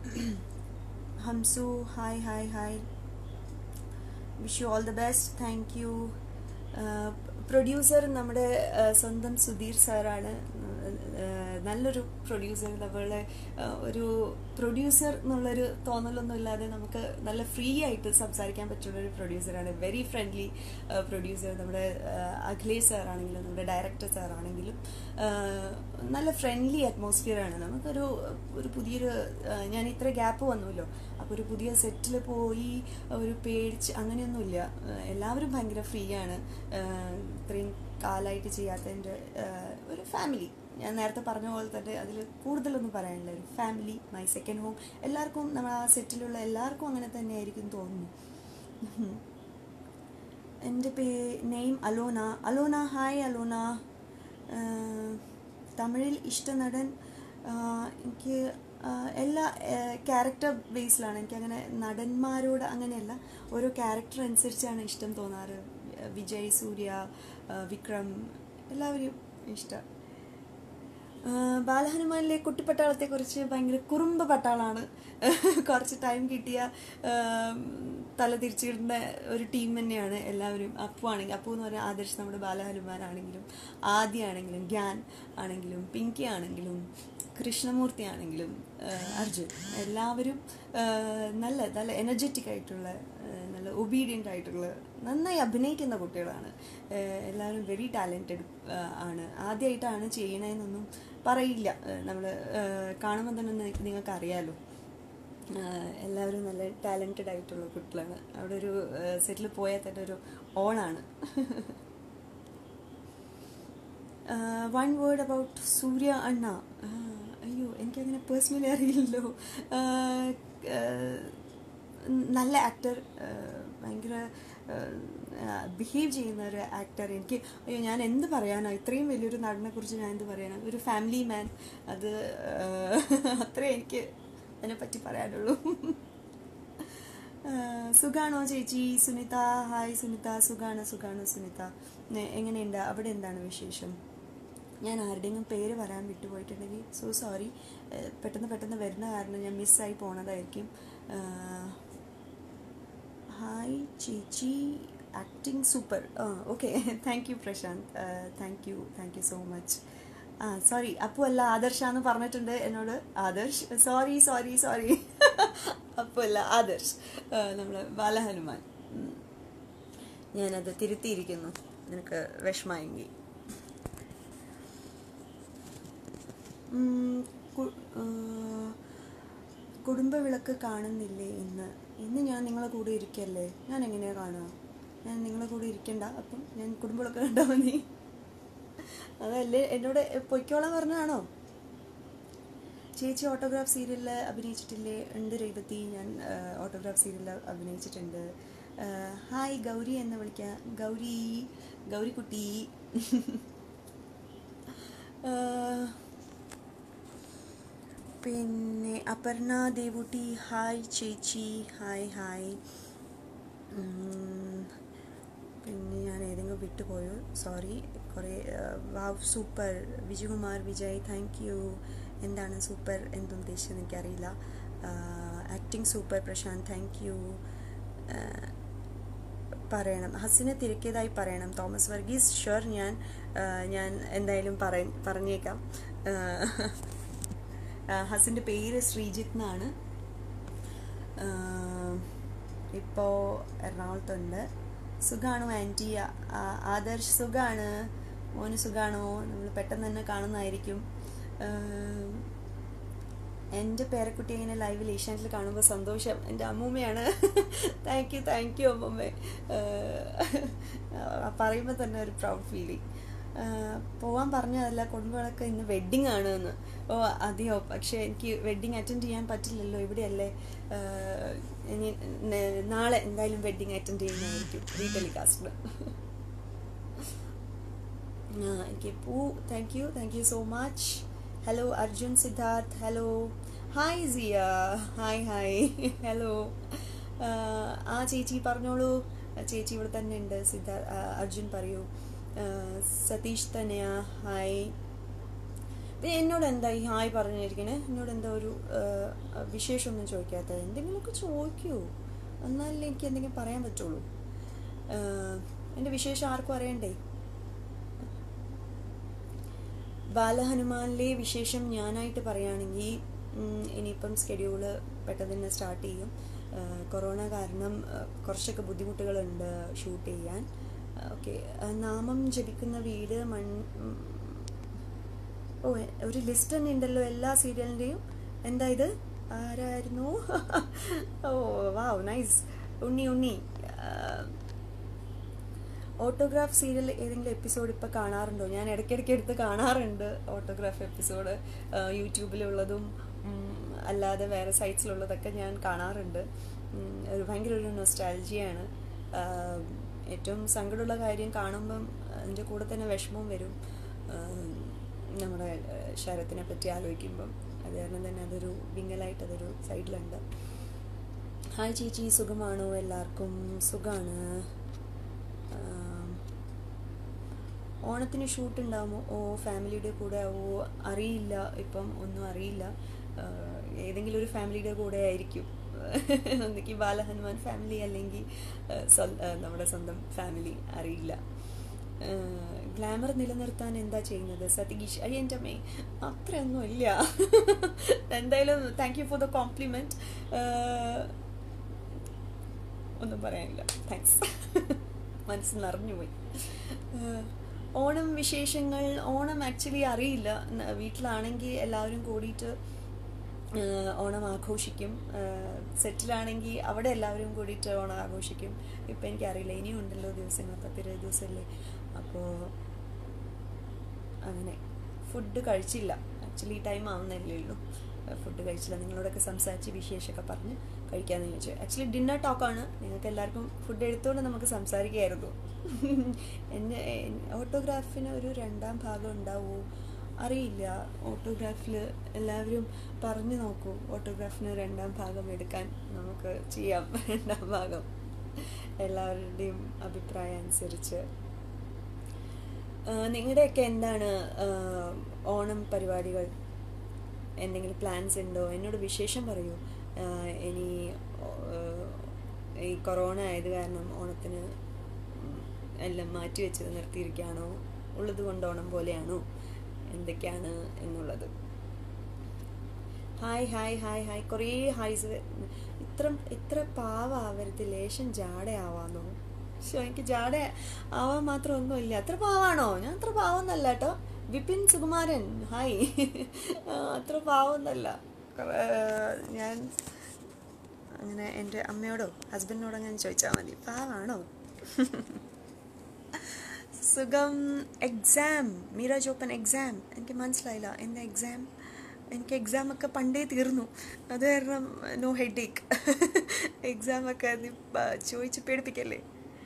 Hamsu hi hi hi. Wish you all the best. Thank you. Producer നമ്മുടെ സ്വന്തം സുധീർ സാറാണ്. നല്ലൊരു പ്രൊഡ്യൂസർ. നമ്മളെ ഒരു പ്രൊഡ്യൂസർ എന്നുള്ളൊരു തോന്നലൊന്നും ഇല്ലാതെ നമുക്ക് നല്ല ഫ്രീ ആയിട്ട് സംസാരിക്കാൻ പറ്റുള്ളൊരു പ്രൊഡ്യൂസറാണ്. Very friendly producer. നമ്മുടെ അഖിലേഷ് സാറാണെങ്കിലും നമ്മുടെ ഡയറക്ടർ സാറാണെങ്കിലും നല്ല ഫ്രണ്ട്ലി അറ്റ്മോസ്ഫിയറാണ്. നമുക്കൊരു ഒരു പുതിയൊരു ഞാൻ ഇത്ര ഗ്യാപ്പ് വന്നുല്ലോ, അപ്പോൾ ഒരു പുതിയ സെറ്റിൽ പോയി ഒരു പേടിച്ച് അങ്ങനെയൊന്നുമില്ല. എല്ലാവരും ഭയങ്കര ഫ്രീ ആണ്. ഇത്രയും കാലമായിട്ട് ചെയ്യാത്തതിൻ്റെ ഒരു ഫാമിലി. ഞാൻ നേരത്തെ പറഞ്ഞ പോലെ തന്നെ അതിൽ കൂടുതലൊന്നും പറയാനില്ല. ഒരു ഫാമിലി, മൈ സെക്കൻഡ് ഹോം. എല്ലാവർക്കും നമ്മൾ ആ സെറ്റിലുള്ള എല്ലാവർക്കും അങ്ങനെ തന്നെ ആയിരിക്കും തോന്നുന്നു. എൻ്റെ പേ നെയിം അലോന. അലോന ഹായ് അലോന. തമിഴിൽ ഇഷ്ട നടൻ എനിക്ക് എല്ലാ ക്യാരക്ടർ ബേസിലാണ്. എനിക്കങ്ങനെ നടന്മാരോട് അങ്ങനെയല്ല, ഓരോ ക്യാരക്ടർ അനുസരിച്ചാണ് ഇഷ്ടം തോന്നാറ്. വിജയ്, സൂര്യ, വിക്രം എല്ലാവരും ഇഷ്ടം. ബാലഹനുമാനിലെ കുട്ടിപ്പട്ടാളത്തെക്കുറിച്ച് ഭയങ്കര കുറുമ്പ് പട്ടാളാണ്. കുറച്ച് ടൈം കിട്ടിയ തല തിരിച്ചിടുന്ന ഒരു ടീം തന്നെയാണ് എല്ലാവരും. അപ്പു ആണെങ്കിൽ അപ്പു എന്ന് പറഞ്ഞാൽ ആദർശ് നമ്മുടെ ബാലഹനുമാനാണെങ്കിലും, ആദ്യ ആണെങ്കിലും, ഗ്യാൻ ആണെങ്കിലും, പിങ്കി ആണെങ്കിലും, കൃഷ്ണമൂർത്തി ആണെങ്കിലും, അർജുൻ, എല്ലാവരും നല്ല നല്ല എനർജറ്റിക് ആയിട്ടുള്ള, നല്ല ഒബീഡിയൻ്റ് ആയിട്ടുള്ള, നന്നായി അഭിനയിക്കുന്ന കുട്ടികളാണ്. എല്ലാവരും വെരി ടാലൻറ്റഡ് ആണ്. ആദ്യമായിട്ടാണ് ചെയ്യണതെന്നൊന്നും പറയില്ല. നമ്മൾ കാണുമ്പോൾ തന്നെ നിങ്ങൾക്ക് അറിയാമല്ലോ, എല്ലാവരും നല്ല ടാലൻറ്റഡ് ആയിട്ടുള്ള കുട്ടികളാണ്. അവിടെ ഒരു സെറ്റിൽ പോയാൽ തന്നെ ഒരു ഓണാണ്. വൺ വേർഡ് അബൌട്ട് സൂര്യ അണ്ണ. അയ്യോ, എനിക്കങ്ങനെ പേഴ്സണലി അറിയില്ലല്ലോ. നല്ല ആക്ടർ, ഭയങ്കര ബിഹേവ് ചെയ്യുന്ന ഒരു ആക്ടർ. എനിക്ക് അയ്യോ ഞാൻ എന്ത് പറയാനോ, ഇത്രയും വലിയൊരു നടനെ കുറിച്ച് ഞാൻ എന്ത് പറയാനോ. ഒരു ഫാമിലി മാൻ, അത് അത്രേ എനിക്ക് അതിനെപ്പറ്റി പറയാനുള്ളൂ. സുഖാണോ ചേച്ചി? സുനിത ഹായ് സുനിത. സുഖാണ് സുഖാണ് സുനിത. എങ്ങനെയുണ്ട് അവിടെ? എന്താണ് വിശേഷം? ഞാൻ ആരുടെയെങ്കിലും പേര് വരാൻ വിട്ടുപോയിട്ടുണ്ടെങ്കിൽ സോ സോറി. പെട്ടെന്ന് പെട്ടെന്ന് വരുന്ന കാരണം ഞാൻ മിസ്സായി പോണതായിരിക്കും. ഹായ് ചേച്ചി, acting super. Okay, thank you Prashanth. Thank you thank you so much. ആ സോറി, അപ്പു അല്ല ആദർശാന്ന് പറഞ്ഞിട്ടുണ്ട് എന്നോട്. Adarsh, sorry sorry sorry Appu അല്ല ആദർശ്, നമ്മൾ ബാലഹനുമാൻ. ഞാനത് തിരുത്തിയിരിക്കുന്നു, നിനക്ക് വിഷമമെങ്കിൽ. കുടുംബവിളക്ക് കാണുന്നില്ലേ ഇന്ന്? ഇന്ന് ഞാൻ നിങ്ങളെ കൂടെ ഇരിക്കല്ലേ, ഞാൻ എങ്ങനെയാണ് കാണുക? ഞാൻ നിങ്ങളെ കൂടെ ഇരിക്കണ്ട, അപ്പം ഞാൻ കുടുംബവിളക്ക് കണ്ടാൽ മതി? അതല്ലേ എന്നോട് പൊയ്ക്കോളാൻ പറഞ്ഞതാണോ? ചേച്ചി ഓട്ടോഗ്രാഫ് സീരിയലിൽ അഭിനയിച്ചിട്ടില്ലേ? ഉണ്ട് രേവതി, ഞാൻ ഓട്ടോഗ്രാഫ് സീരിയലിൽ അഭിനയിച്ചിട്ടുണ്ട്. ഹായ് ഗൗരി എന്ന് വിളിക്കാം. ഗൗരി, ഗൗരിക്കുട്ടി. പിന്നെ അപർണ ദേവുട്ടി ഹായ് ചേച്ചി. Hi hi. പിന്നെ ഞാൻ ഏതെങ്കിലും വിട്ടുപോയോ? സോറി. കുറേ wow super. Vijayakumar Vijay, thank you. എന്താണ് സൂപ്പർ എന്തുദ്ദേശിച്ചത് എനിക്കറിയില്ല. Acting super Prashanth, thank you. പറയണം, ഹസിനെ തിരക്കിയതായി പറയണം. തോമസ് വർഗീസ്, ഷുവർ, ഞാൻ ഞാൻ എന്തായാലും പറ പറഞ്ഞേക്കാം. ഹസിൻ്റെ പേര് ശ്രീജിത്ത് എന്നാണ്. ഇപ്പോൾ എറണാകുളത്തുണ്ട്. സുഖാണോ ആൻറ്റി? ആദർശ് സുഖാണ്. മോന് സുഖാണോ? നമ്മൾ പെട്ടെന്ന് തന്നെ കാണുന്നതായിരിക്കും. എൻ്റെ പേരക്കുട്ടി ഇങ്ങനെ ലൈവിൽ ഏഷ്യാനെറ്റിൽ കാണുമ്പോൾ സന്തോഷം. എൻ്റെ അമ്മൂമ്മയാണ്. താങ്ക് യു താങ്ക് യു അമ്മൂമ്മ. പറയുമ്പോൾ തന്നെ ഒരു പ്രൗഡ് ഫീലിംഗ്. പോവാൻ പറഞ്ഞതല്ല, കുടുംബങ്ങളൊക്കെ ഇന്ന് വെഡ്ഡിങ് ആണ് എന്ന്. ഓ അതെയോ? പക്ഷേ എനിക്ക് വെഡ്ഡിങ് അറ്റൻഡ് ചെയ്യാൻ പറ്റില്ലല്ലോ, ഇവിടെയല്ലേ. ഇനി നാളെ എന്തായാലും വെഡ്ഡിങ് അറ്റൻഡ് ചെയ്യുന്നതായിരിക്കും റീ ടെലികാസ്റ്റിൽ. എനിക്ക് പൂ, thank you thank you so much. Hello Arjun Siddharth, hello. Hi Siya, hi hi, hello. ആ ചേച്ചി പറഞ്ഞോളൂ. ചേച്ചി ഇവിടെ തന്നെ ഉണ്ട്. സിദ്ധാർത്ഥ്, അർജുൻ പറയൂ. സതീഷ് തന്നെയാ, ഹായ്. എന്നോട് എന്താ ഈ ഹായ് പറഞ്ഞിരിക്കണേ? എന്നോട് എന്താ ഒരു വിശേഷമൊന്നും ചോദിക്കാത്തത്? എന്തെങ്കിലുമൊക്കെ ചോദിക്കൂ, എന്നാലല്ലേ എനിക്ക് എന്തെങ്കിലും പറയാൻ പറ്റുള്ളൂ. എൻ്റെ വിശേഷം ആർക്കും അറിയണ്ടേ? ബാലഹനുമാനിലെ വിശേഷം ഞാനായിട്ട് പറയുകയാണെങ്കിൽ, ഇനിയിപ്പം സ്കെഡ്യൂള് പെട്ടെന്ന് തന്നെ സ്റ്റാർട്ട് ചെയ്യും. കൊറോണ കാരണം കുറച്ചൊക്കെ ബുദ്ധിമുട്ടുകളുണ്ട് ഷൂട്ട് ചെയ്യാൻ. ഓക്കെ, നാമം ജപിക്കുന്ന വീട് മൺ ഓ ഒരു ലിസ്റ്റ് തന്നെ ഉണ്ടല്ലോ എല്ലാ സീരിയലിൻ്റെയും. എന്താ ഇത്? ആരായിരുന്നു? Oh wow, nice. Unni Unni autograph serial ഏതെങ്കിലും എപ്പിസോഡ് ഇപ്പോൾ കാണാറുണ്ടോ? ഞാൻ ഇടയ്ക്കിടയ്ക്ക് എടുത്ത് കാണാറുണ്ട് ഓട്ടോഗ്രാഫ് എപ്പിസോഡ്. യൂട്യൂബിലുള്ളതും അല്ലാതെ വേറെ സൈറ്റ്സിലുള്ളതൊക്കെ ഞാൻ കാണാറുണ്ട്. ഒരു ഭയങ്കര ഒരു നൊസ്റ്റാൾജിയാണ്. ഏറ്റവും സങ്കടമുള്ള കാര്യം കാണുമ്പം അതിൻ്റെ കൂടെ തന്നെ വിഷമവും വരും, നമ്മുടെ ശരത്തിനെ പറ്റി ആലോചിക്കുമ്പം. അത് കാരണം തന്നെ അതൊരു വിങ്ങലായിട്ട് അതൊരു സൈഡിലുണ്ട്. ഹായ് ചേച്ചി, സുഖമാണോ? എല്ലാവർക്കും സുഖമാണ്. ഓണത്തിന് ഷൂട്ട് ഉണ്ടാകുമോ? ഓ ഫാമിലിയുടെ കൂടെ ഓ അറിയില്ല, ഇപ്പം ഒന്നും അറിയില്ല. ഏതെങ്കിലും ഒരു ഫാമിലിയുടെ കൂടെ ആയിരിക്കും. ഒന്നിക്ക് ബാലഹനുമാൻ ഫാമിലി, അല്ലെങ്കിൽ നമ്മുടെ സ്വന്തം ഫാമിലി, അറിയില്ല. ഗ്ലാമർ നിലനിർത്താൻ എന്താ ചെയ്യുന്നത്? സതീഷ്, അയ്യ എൻ്റെ അമ്മേ അത്രയൊന്നും ഇല്ല. എന്തായാലും thank you for the compliment. ഒന്നും പറയാനില്ല, താങ്ക്സ്. മനസ്സ് നിറഞ്ഞുപോയി. ഓണം വിശേഷങ്ങൾ, ഓണം ആക്ച്വലി അറിയില്ല. വീട്ടിലാണെങ്കിൽ എല്ലാവരും കൂടിയിട്ട് ഓണം ആഘോഷിക്കും. സെറ്റിലാണെങ്കിൽ അവിടെ എല്ലാവരും കൂടിയിട്ട് ഓണം ആഘോഷിക്കും. ഇപ്പം എനിക്കറിയില്ല, ഇനിയും ഉണ്ടല്ലോ ദിവസങ്ങൾ, പത്തിരുപത് ദിവസമല്ലേ. അപ്പോൾ അങ്ങനെ ഫുഡ് കഴിച്ചില്ല. ആക്ച്വലി ടൈം ആവുന്നല്ലേ ഉള്ളൂ. ഫുഡ് കഴിച്ചില്ല. നിങ്ങളോടൊക്കെ സംസാരിച്ച് വിശേഷമൊക്കെ പറഞ്ഞ് കഴിക്കാമെന്ന് ചോദിച്ചു. ആക്ച്വലി ഡിന്നർ ടോക്കാണ്. നിങ്ങൾക്ക് എല്ലാവർക്കും ഫുഡ് എടുത്തുകൊണ്ട് നമുക്ക് സംസാരിക്കുകയായിരുന്നു. എന്നെ ഓട്ടോഗ്രാഫിന് ഒരു രണ്ടാം ഭാഗം ഉണ്ടാവുമോ? അറിയില്ല. ഓട്ടോഗ്രാഫിൽ എല്ലാവരും പറഞ്ഞു നോക്കൂ, ഓട്ടോഗ്രാഫിന് രണ്ടാം ഭാഗം എടുക്കാൻ നമുക്ക് ചെയ്യാം. രണ്ടാം ഭാഗം എല്ലാവരുടെയും അഭിപ്രായം അനുസരിച്ച്. നിങ്ങളുടെയൊക്കെ എന്താണ് ഓണം പരിപാടികൾ? എന്തെങ്കിലും പ്ലാൻസ് ഉണ്ടോ? എന്നോട് വിശേഷം പറയൂ. ഇനി ഈ കൊറോണ ആയത് കാരണം ഓണത്തിന് എല്ലാം മാറ്റി വെച്ചത് നിർത്തിയിരിക്കുകയാണോ? ഉള്ളത് കൊണ്ട് ഓണം പോലെയാണോ? എന്തൊക്കെയാണ് എന്നുള്ളത്. ഹായ് ഹായ് ഹായ് ഹായ് കുറേ ഹായ്സ്. ഇത്ര ഇത്ര പാവാവരുത്, ലേശം ജാടയാവാന്നോ? പക്ഷെ എനിക്ക് ജാട ആവാൻ മാത്രം ഒന്നുമില്ല. അത്ര പാവാണോ? ഞാൻ അത്ര പാവൊന്നല്ല കേട്ടോ. വിപിൻ സുകുമാരൻ, ഹായ്. അത്ര പാവൊന്നല്ല ഞാൻ. അങ്ങനെ എൻ്റെ അമ്മയോടോ ഹസ്ബൻഡിനോടോ അങ്ങനെ ചോദിച്ചാൽ മതി, പാവാണോ? സുഖം. എക്സാം, മീരാജ് ഓപ്പൺ എക്സാം. എനിക്ക് മനസ്സിലായില്ല, എന്താ എക്സാം? എനിക്ക് എക്സാമൊക്കെ പണ്ടേ തീർന്നു. അത് കാരണം നോ ഹെഡേക്ക്. എക്സാമൊക്കെ ചോദിച്ച് പേടിപ്പിക്കല്ലേ.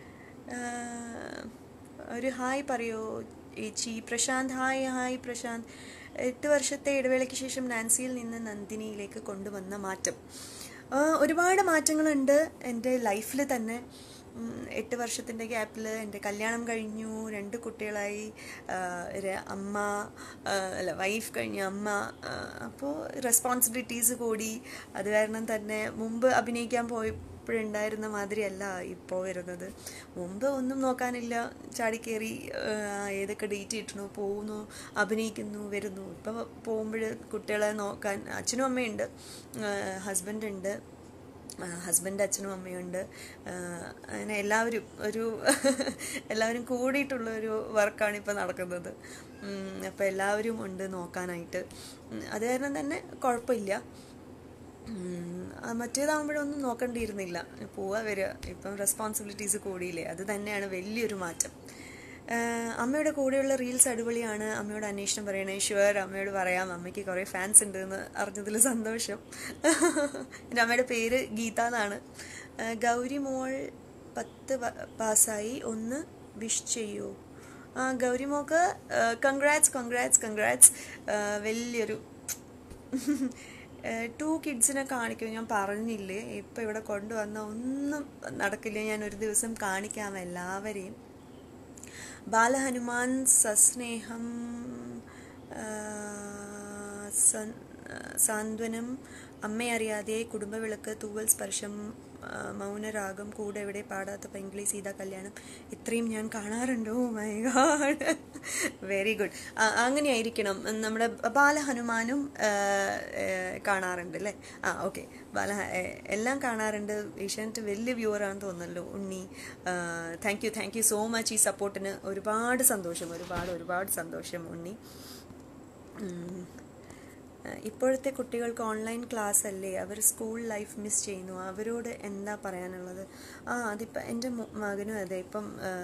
ഒരു ഹായ് പറയോ ചേച്ചി? Prashanth, hi hi Prashanth. എട്ട് വർഷത്തെ ഇടവേളയ്ക്ക് ശേഷം നാൻസിയിൽ നിന്ന് നന്ദിനിയിലേക്ക് കൊണ്ടുവന്ന മാറ്റം. ഒരുപാട് മാറ്റങ്ങളുണ്ട് എൻ്റെ ലൈഫിൽ തന്നെ. എട്ട് വർഷത്തിൻ്റെ ഗ്യാപ്പിൽ എൻ്റെ കല്യാണം കഴിഞ്ഞു, രണ്ട് കുട്ടികളായി, അമ്മ അല്ല വൈഫ് കഴിഞ്ഞ അമ്മ. അപ്പോൾ റെസ്പോൺസിബിലിറ്റീസ് കൂടി. അത് കാരണം തന്നെ മുമ്പ് അഭിനയിക്കാൻ പോയപ്പോഴുണ്ടായിരുന്ന മാതിരിയല്ല ഇപ്പോൾ വരുന്നത്. മുമ്പ് ഒന്നും നോക്കാനില്ല, ചാടിക്കേറി ഏതൊക്കെ ഡേറ്റ് കിട്ടണു, പോകുന്നു, അഭിനയിക്കുന്നു, വരുന്നു. ഇപ്പോൾ പോകുമ്പോൾ കുട്ടികളെ നോക്കാൻ അച്ഛനും അമ്മയുണ്ട്, ഹസ്ബൻഡുണ്ട്, ഹസ്ബൻഡ് അച്ഛനും അമ്മയുണ്ട്. അങ്ങനെ എല്ലാവരും ഒരു എല്ലാവരും കൂടിയിട്ടുള്ളൊരു വർക്കാണ് ഇപ്പോൾ നടക്കുന്നത്. അപ്പോൾ എല്ലാവരും ഉണ്ട് നോക്കാനായിട്ട്. അത് കാരണം തന്നെ കുഴപ്പമില്ല. മറ്റേതാകുമ്പോഴൊന്നും നോക്കേണ്ടിയിരുന്നില്ല, പോവുക വരിക. ഇപ്പം റെസ്പോൺസിബിലിറ്റീസ് കൂടിയില്ലേ, അത് തന്നെയാണ് വലിയൊരു മാറ്റം. അമ്മയുടെ കൂടെയുള്ള റീൽസ് അടിപൊളിയാണ്. അമ്മയോട് അന്വേഷണം പറയണേ. ഷുവർ, അമ്മയോട് പറയാം. അമ്മയ്ക്ക് കുറേ ഫാൻസ് ഉണ്ട് എന്ന് അറിഞ്ഞതിൽ സന്തോഷം. എൻ്റെ അമ്മയുടെ പേര് ഗീത എന്നാണ്. ഗൗരി മോൾ പത്ത് പാസ്സായി, ഒന്ന് വിഷ് ചെയ്യൂ. ആ ഗൗരി മോൾക്ക് കൺഗ്രാറ്റ്സ് കൺഗ്രാറ്റ്സ് കൺഗ്രാറ്റ്സ്. വലിയൊരു ടു കിഡ്സിനെ കാണിക്കും. ഞാൻ പറഞ്ഞില്ലേ, ഇപ്പം ഇവിടെ കൊണ്ടുവന്ന ഒന്നും നടക്കില്ല. ഞാൻ ഒരു ദിവസം കാണിക്കാം എല്ലാവരെയും. ബാലഹനുമാൻ സസ്നേഹം. സൻ സാന്ത്വനം, അമ്മയറിയാതെ, കുടുംബവിളക്ക്, തൂവൽ സ്പർശം, മൗനരാഗം, കൂടെ എവിടെ, പാടാത്ത പൈങ്കിളി, സീതാ കല്യാണം, ഇത്രയും ഞാൻ കാണാറുണ്ടോ. My god, very good. അങ്ങനെയായിരിക്കണം. നമ്മുടെ ബാലഹനുമാനും കാണാറുണ്ട് അല്ലേ? ആ ഓക്കെ, ബാല എല്ലാം കാണാറുണ്ട്. ഏഷ്യാനെറ്റ് വലിയ വ്യൂവറാണെന്ന് തോന്നുന്നല്ലോ Unni. Thank you thank you so much ഈ സപ്പോർട്ടിന്. ഒരുപാട് സന്തോഷം, ഒരുപാട് ഒരുപാട് സന്തോഷം ഉണ്ണി. ഇപ്പോഴത്തെ കുട്ടികൾക്ക് ഓൺലൈൻ ക്ലാസ് അല്ലേ, അവർ സ്കൂൾ ലൈഫ് മിസ് ചെയ്യുന്നു, അവരോട് എന്താ പറയാനുള്ളത്? ആ അതിപ്പം എൻ്റെ മകനും അതെ, ഇപ്പം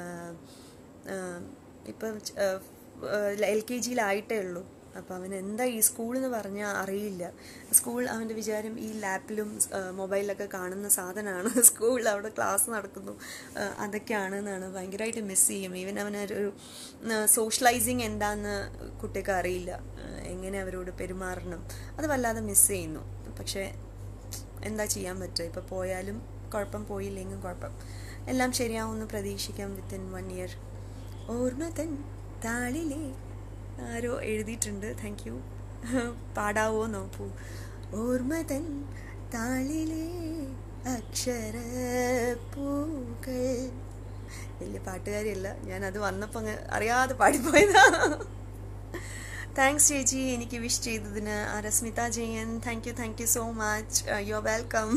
ഇപ്പം എൽ കെ ജിയിലായിട്ടേ ഉള്ളൂ. അപ്പം അവൻ എന്താ ഈ സ്കൂൾ എന്ന് പറഞ്ഞാൽ അറിയില്ല. സ്കൂൾ അവൻ്റെ വിചാരം ഈ ലാപ്പിലും മൊബൈലൊക്കെ കാണുന്ന സാധനമാണ് സ്കൂൾ, അവിടെ ക്ലാസ് നടക്കുന്നു, അതൊക്കെയാണെന്നാണ്. ഭയങ്കരമായിട്ട് മിസ് ചെയ്യും. ഈവൻ അവനൊരു സോഷ്യലൈസിങ് എന്താണെന്ന് കുട്ടിക്ക് അറിയില്ല, എങ്ങനെ അവരോട് പെരുമാറണം, അത് വല്ലാതെ മിസ് ചെയ്യുന്നു. പക്ഷേ എന്താ ചെയ്യാൻ പറ്റുക? ഇപ്പോൾ പോയാലും കുഴപ്പം, പോയില്ലെങ്കിലും കുഴപ്പം. എല്ലാം ശരിയാവുമെന്ന് പ്രതീക്ഷിക്കാം വിത്തിൻ വൺ ഇയർ. ഓർമ്മ തൻ താളിലേ ആരോ എഴുതിയിട്ടുണ്ട്, താങ്ക് യു. പാടാവോ നോക്കൂ. ഓർമ്മ തൻ താളിലെ അക്ഷര പൂക്കൾ. വലിയ പാട്ടുകാരിയല്ല ഞാൻ, അത് വന്നപ്പോൾ അങ്ങ് അറിയാതെ പാടിപ്പോയതാ. താങ്ക്സ് ചേച്ചി എനിക്ക് വിഷ് ചെയ്തതിന്. Rasmitha Jayan, thank you thank you so much, you are welcome.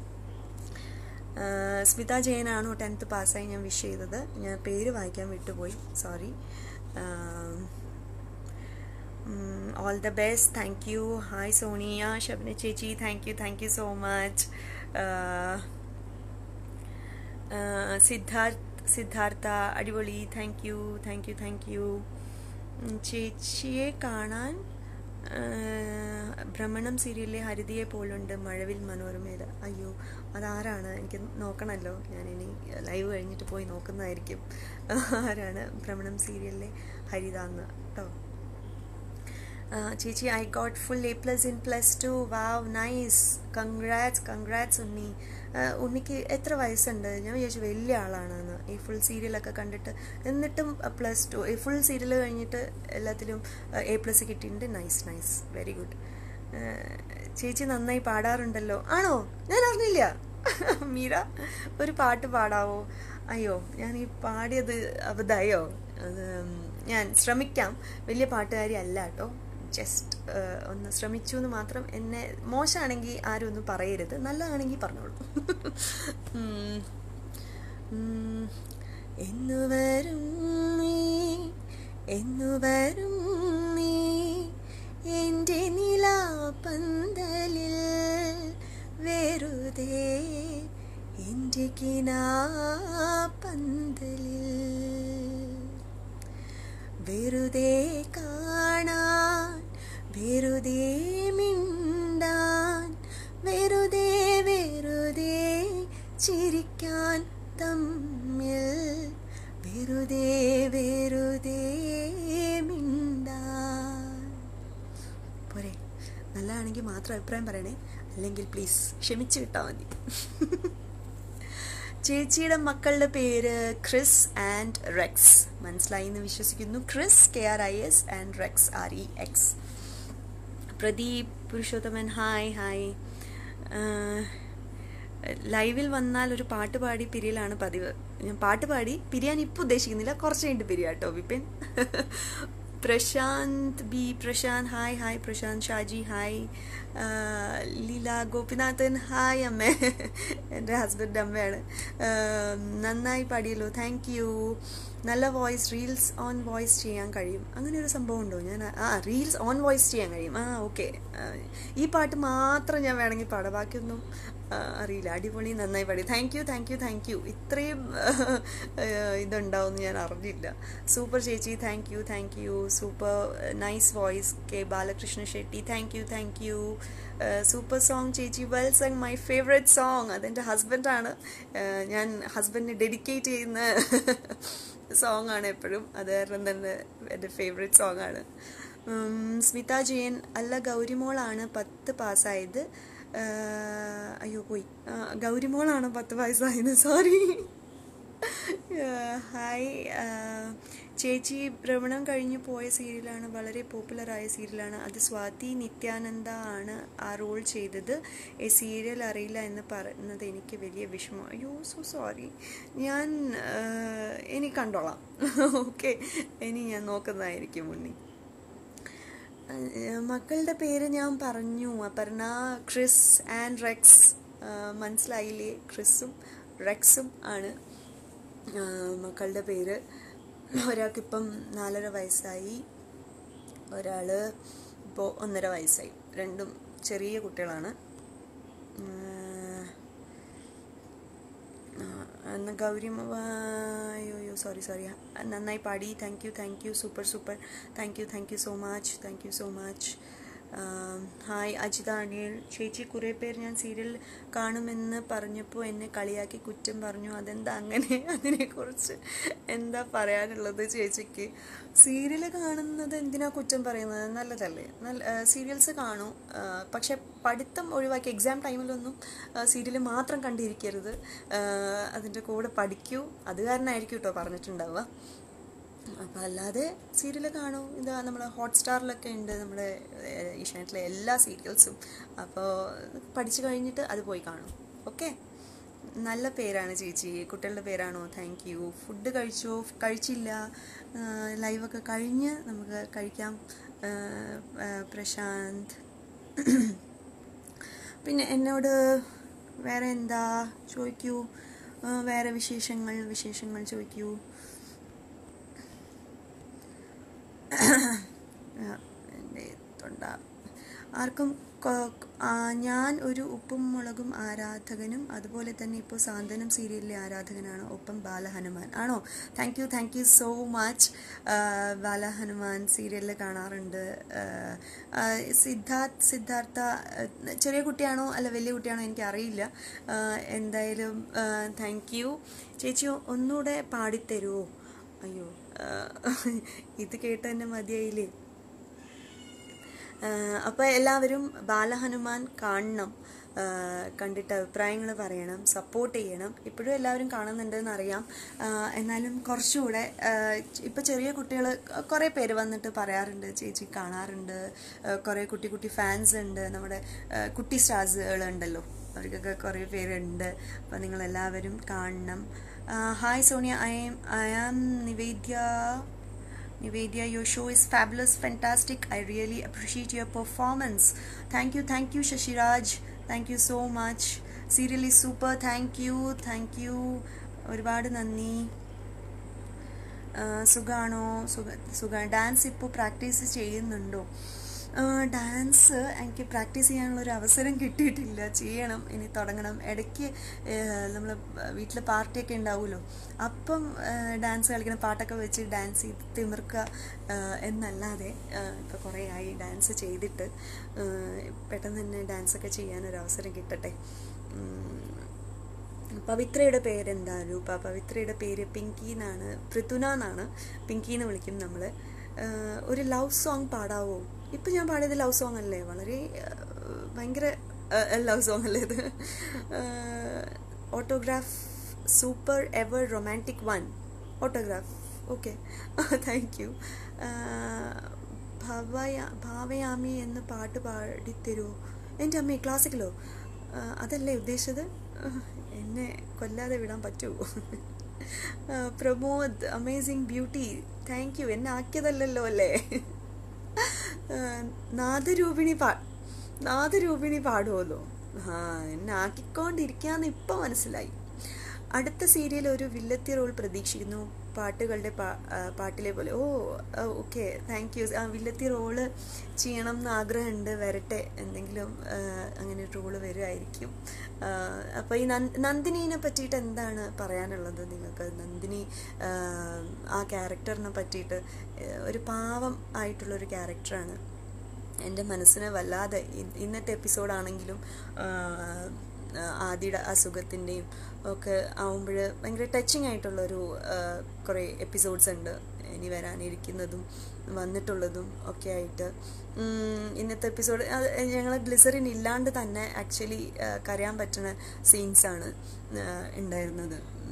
Smitha ജയനാണോ ടെൻത്ത് പാസ്സായി ഞാൻ വിഷ് ചെയ്തത്? ഞാൻ പേര് വായിക്കാൻ വിട്ടുപോയി, sorry. All the best, thank you. Hi Sonia, Shabna ചേച്ചി, thank you thank you so much. Siddharth Siddhartha അടിപൊളി, thank you thank you thank you. ചേച്ചിയെ കാണാൻ ഭ്രമണം സീരിയലിലെ ഹരിതയെ പോലുണ്ട് മഴവിൽ മനോരമയിൽ. അയ്യോ, അതാരാണ്? എനിക്ക് നോക്കണമല്ലോ, ഞാനിനി ലൈവ് കഴിഞ്ഞിട്ട് പോയി നോക്കുന്നതായിരിക്കും ആരാണ് ഭ്രമണം സീരിയലിലെ ഹരിത എന്ന് കേട്ടോ. ചേച്ചി I got full A plus in plus two. Wow, nice, congrats congrats Unni. ഉണ്ണിക്ക് എത്ര വയസ്സുണ്ട്? ഞാൻ വിചാരിച്ചു വലിയ ആളാണെന്ന് ഈ ഫുൾ സീരിയലൊക്കെ കണ്ടിട്ട്. എന്നിട്ടും പ്ലസ് ടു, ഈ ഫുൾ സീരിയൽ കഴിഞ്ഞിട്ട് എല്ലാത്തിലും എ പ്ലസ് കിട്ടിയിട്ടുണ്ട്. Nice nice, very good. ചേച്ചി നന്നായി പാടാറുണ്ടല്ലോ. ആണോ? ഞാൻ അറിഞ്ഞില്ല. മീര, ഒരു പാട്ട് പാടാവോ? അയ്യോ, ഞാൻ ഈ പാടിയത് അബദ്ധമായോ? അത് ഞാൻ ശ്രമിക്കാം. വലിയ പാട്ടുകാരി അല്ല കേട്ടോ, ജസ്റ്റ് ഒന്ന് ശ്രമിച്ചു എന്ന് മാത്രം. എന്നെ മോശമാണെങ്കിൽ ആരും ഒന്നും പറയരുത്, നല്ലതാണെങ്കിൽ പറഞ്ഞോളൂ. എന്നു വരും നീ, എന്നു വരും നീ എൻ്റെ നിലാപന്തലിൽ, വെറുതെ എൻ്റെ കിനാപന്തലിൽ, വെറുതെ കാണാൻ, വെറുതെ മിണ്ടാൻ, വെറുതെ വെറുതെ ചിരിക്കാൻ തമ്മിൽ, വെറുതെ വെറുതെ മിണ്ടാൻ. പോരെ? നല്ലതാണെങ്കിൽ മാത്രം അഭിപ്രായം പറയണേ, അല്ലെങ്കിൽ പ്ലീസ് ക്ഷമിച്ച് കിട്ടാൽ മതി. ചേച്ചിയുടെ മക്കളുടെ പേര് ക്രിസ് ആൻഡ് റെക്സ്. മനസ്സിലായി എന്ന് വിശ്വസിക്കുന്നു. Chris K R I S and Rex R E X. Pradeep Purushothaman, hi hi. ലൈവിൽ വന്നാൽ ഒരു പാട്ട് പാടി പിരിയലാണ് പതിവ്. ഞാൻ പാട്ട് പാടി പിരിയാൻ ഇപ്പോൾ ഉദ്ദേശിക്കുന്നില്ല, കുറച്ച് കഴിഞ്ഞിട്ട് പിരിയാ കേട്ടോ Vipin. Prashanth B Prashanth, hi hi Prashanth. Shaji hi. Leela Gopinathan, hi അമ്മേ, എൻ്റെ ഹസ്ബൻഡ് അമ്മയാണ്. നന്നായി പാടിയല്ലോ, താങ്ക് യു. നല്ല വോയിസ്, റീൽസ് ഓൺ വോയിസ് ചെയ്യാൻ കഴിയും. അങ്ങനെ ഒരു സംഭവം ഉണ്ടോ? ഞാൻ ആ റീൽസ് ഓൺ വോയിസ് ചെയ്യാൻ കഴിയും. ആ ഓക്കെ, ഈ പാട്ട് മാത്രം ഞാൻ വേണമെങ്കിൽ പാടാം, ബാക്കിയൊന്നും അറിയില്ല. അടിപൊളി, നന്നായി പാടി. Thank you thank you thank you. ഇത്രയും ഇതുണ്ടാവുമെന്ന് ഞാൻ അറിഞ്ഞില്ല. സൂപ്പർ ചേച്ചി, thank you thank you. Super nice voice. K Balakrishna Shetty, thank you thank you. Super song ചേച്ചി, well sung, my favourite song. അതെൻ്റെ ഹസ്ബൻഡാണ്, ഞാൻ ഹസ്ബൻഡിന് ഡെഡിക്കേറ്റ് ചെയ്യുന്ന സോങ് ആണ് എപ്പോഴും. അത് കാരണം തന്നെ എൻ്റെ ഫേവറേറ്റ് സോങ് ആണ്. സ്മിത ജയൻ, അല്ല ഗൗരിമോളാണ് പത്ത് പാസ്സായത്. അയ്യോ പോയി, ഗൗരിമോളാണ് പത്ത് പാസ്സായത്, സോറി. ഹായ്. ചേച്ചി ഭ്രമണം കഴിഞ്ഞു പോയ സീരിയലാണ്, വളരെ പോപ്പുലറായ സീരിയലാണ്. അത് സ്വാതി നിത്യാനന്ദ ആണ് ആ റോൾ ചെയ്തത്. ഈ സീരിയൽ അറിയില്ല എന്ന് പറയുന്നത് എനിക്ക് വലിയ വിഷമം. അയ്യോ സോ സോറി. ഞാൻ ഇനി കണ്ടോളാം. ഓക്കെ, ഇനി ഞാൻ നോക്കുന്നതായിരിക്കും ഉണ്ണി. മക്കളുടെ പേര് ഞാൻ പറഞ്ഞു. Aparna, Chris and Rex. മനസ്സിലായില്ലേ? ക്രിസും റെക്സും ആണ് മക്കളുടെ പേര്. ഒരാൾക്കിപ്പം നാലര വയസ്സായി, ഒരാൾ ഇപ്പോൾ ഒന്നര വയസ്സായി. രണ്ടും ചെറിയ കുട്ടികളാണ്. അന്ന് ഗൗരി അയ്യോ സോറി സോറി നന്നായി പാടി. Thank you thank you super super thank you thank you so much thank you so much. Hi Ajitha Anil. ചേച്ചി കുറേ പേര് ഞാൻ സീരിയൽ കാണുമെന്ന് പറഞ്ഞപ്പോൾ എന്നെ കളിയാക്കി കുറ്റം പറഞ്ഞു. അതെന്താ അങ്ങനെ? അതിനെക്കുറിച്ച് എന്താ പറയാനുള്ളത് ചേച്ചിക്ക്? സീരിയൽ കാണുന്നത് എന്തിനാ കുറ്റം പറയുന്നത്? നല്ലതല്ലേ? നല്ല സീരിയൽസ് കാണൂ, പക്ഷെ പഠിത്തം ഒഴിവാക്കി എക്സാം ടൈമിലൊന്നും സീരിയൽ മാത്രം കണ്ടിരിക്കരുത്. അതിൻ്റെ കൂടെ പഠിക്കൂ. അത് കാരണമായിരിക്കും കേട്ടോ പറഞ്ഞിട്ടുണ്ടാവുക. അപ്പോൾ അല്ലാതെ സീരിയൽ കാണൂ. ഇതാ നമ്മൾ ഹോട്ട്സ്റ്റാറിലൊക്കെ ഉണ്ട് നമ്മുടെ ഏഷ്യാനെറ്റിലെ എല്ലാ സീരിയൽസും. അപ്പോൾ പഠിച്ചു കഴിഞ്ഞിട്ട് അത് പോയി കാണും. ഓക്കെ, നല്ല പേരാണ് ചേച്ചി. കുട്ടികളുടെ പേരാണോ? Thank you. ഫുഡ് കഴിച്ചോ? കഴിച്ചില്ല. ലൈവൊക്കെ കഴിഞ്ഞ് നമുക്ക് കഴിക്കാം. പ്രശാന്ത്. പിന്നെ എന്നോട് വേറെ എന്താ ചോദിക്കൂ. വേറെ വിശേഷങ്ങൾ വിശേഷങ്ങൾ ചോദിക്കൂ. എൻ്റെ തൊണ്ട ആർക്കും ഞാൻ ഒരു ഉപ്പും മുളകും ആരാധകനും അതുപോലെ തന്നെ ഇപ്പോൾ സാന്ത്വനം സീരിയലിലെ ആരാധകനാണ്. ഒപ്പം ബാലഹനുമാൻ ആണോ? Thank you thank you so much. Balahanuman സീരിയലിൽ കാണാറുണ്ട്. സിദ്ധാർത്ഥ് സിദ്ധാർത്ഥ ചെറിയ കുട്ടിയാണോ അല്ല വലിയ കുട്ടിയാണോ എനിക്കറിയില്ല. എന്തായാലും താങ്ക് യു. ചേച്ചി ഒന്നുകൂടെ പാടിത്തരുമോ? അയ്യോ ഇത് കേട്ട് തന്നെ മതിയായില്ലേ. അപ്പോൾ എല്ലാവരും ബാലഹനുമാൻ കാണണം. കണ്ടിട്ട് അഭിപ്രായങ്ങൾ പറയണം, സപ്പോർട്ട് ചെയ്യണം. ഇപ്പോഴും എല്ലാവരും കാണുന്നുണ്ടെന്ന് അറിയാം. എന്നാലും കുറച്ചുകൂടെ ഇപ്പോൾ ചെറിയ കുട്ടികൾ കുറേ പേര് വന്നിട്ട് പറയാറുണ്ട് ചേച്ചി കാണാറുണ്ട്. കുറേ കുട്ടി കുട്ടി ഫാൻസ് ഉണ്ട്, നമ്മുടെ കുട്ടി സ്റ്റാർസുകളുണ്ടല്ലോ, അവർക്കൊക്കെ കുറേ പേരുണ്ട്. അപ്പോൾ നിങ്ങളെല്ലാവരും കാണണം. Hi Sonia, I M I am Nivedya. Nivedya, your show is fabulous, fantastic. I really appreciate your performance. Thank you, thank you, Shashiraj. Thank you so much. Serial is super. Thank you, thank you. ഒരുപാട് നന്ദി. സുഖാണോ? സുഖ സുഖ dance ഇപ്പോൾ practice ചെയ്യുന്നുണ്ടോ? Dance എനിക്ക് practice ചെയ്യാനുള്ളൊരു അവസരം കിട്ടിയിട്ടില്ല. ചെയ്യണം, ഇനി തുടങ്ങണം. ഇടയ്ക്ക് നമ്മൾ വീട്ടിൽ പാർട്ടിയൊക്കെ ഉണ്ടാവുമല്ലോ, അപ്പം ഡാൻസ് കളിക്കണം, പാട്ടൊക്കെ വെച്ച് ഡാൻസ് ചെയ്ത് തിമിർക്കുക എന്നല്ലാതെ ഇപ്പോൾ കുറേ ആയി ഡാൻസ് ചെയ്തിട്ട്. പെട്ടെന്ന് തന്നെ ഡാൻസൊക്കെ ചെയ്യാനൊരു അവസരം കിട്ടട്ടെ. പവിത്രയുടെ പേരെന്താ? രൂപ. പവിത്രയുടെ പേര് പിങ്കി എന്നാണ്, പൃഥുന എന്നാണ്. പിങ്കി എന്ന് വിളിക്കും നമ്മൾ. ഒരു ലവ് സോങ് പാടാവോ? ഇപ്പം ഞാൻ പാടിയത് ലവ് സോങ് അല്ലേ? വളരെ ഭയങ്കര ലവ് സോങ് അല്ലേ ഇത്? Autograph super ever romantic one. Autograph okay, thank you. ഭവയ ഭാവയാമി എന്ന് പാട്ട് പാടിത്തരുമോ? എൻ്റെ അമ്മേ, ക്ലാസിക്കലോ? അതല്ലേ ഉദ്ദേശിച്ചത്? എന്നെ കൊല്ലാതെ വിടാൻ പറ്റുമോ? Pramod, amazing beauty. Thank you. എന്നെ ആക്കിയതല്ലല്ലോ അല്ലേ? നാദരൂപിണി പാ നാദരൂപിണി പാടുമല്ലോ. ആ, എന്നെ ആക്കിക്കൊണ്ടിരിക്കാന്ന് ഇപ്പം മനസ്സിലായി. അടുത്ത സീരിയൽ ഒരു വില്ലത്തി റോൾ പ്രതീക്ഷിക്കുന്നു, പാട്ടുകളുടെ പാ പാട്ടിലെ പോലെ. Oh okay, thank you. ആ വില്ലത്തി റോള് ചെയ്യണം എന്ന് ആഗ്രഹമുണ്ട്. വരട്ടെ, എന്തെങ്കിലും അങ്ങനെ റോള് വരുമായിരിക്കും. അപ്പോൾ ഈ നന്ദിനീനെ പറ്റിയിട്ട് എന്താണ് പറയാനുള്ളത് നിങ്ങൾക്ക്? നന്ദിനി ആ ക്യാരക്ടറിനെ പറ്റിയിട്ട്, ഒരു പാവം ആയിട്ടുള്ളൊരു ക്യാരക്ടറാണ്. എൻ്റെ മനസ്സിനെ വല്ലാതെ, ഇന്നത്തെ എപ്പിസോഡാണെങ്കിലും ആദിയുടെ അസുഖത്തിൻ്റെയും ഒക്കെ ആവുമ്പോൾ ഭയങ്കര ടച്ചിങ് ആയിട്ടുള്ളൊരു കുറേ എപ്പിസോഡ്സ് ഉണ്ട്, ഇനി വരാനിരിക്കുന്നതും വന്നിട്ടുള്ളതും ഒക്കെ ആയിട്ട്. ഇന്നത്തെ എപ്പിസോഡ് ഞങ്ങൾ ഗ്ലിസറിൻ ഇല്ലാണ്ട് തന്നെ ആക്ച്വലി കരയാൻ പറ്റുന്ന സീൻസാണ് ഉണ്ടായിരുന്നത്.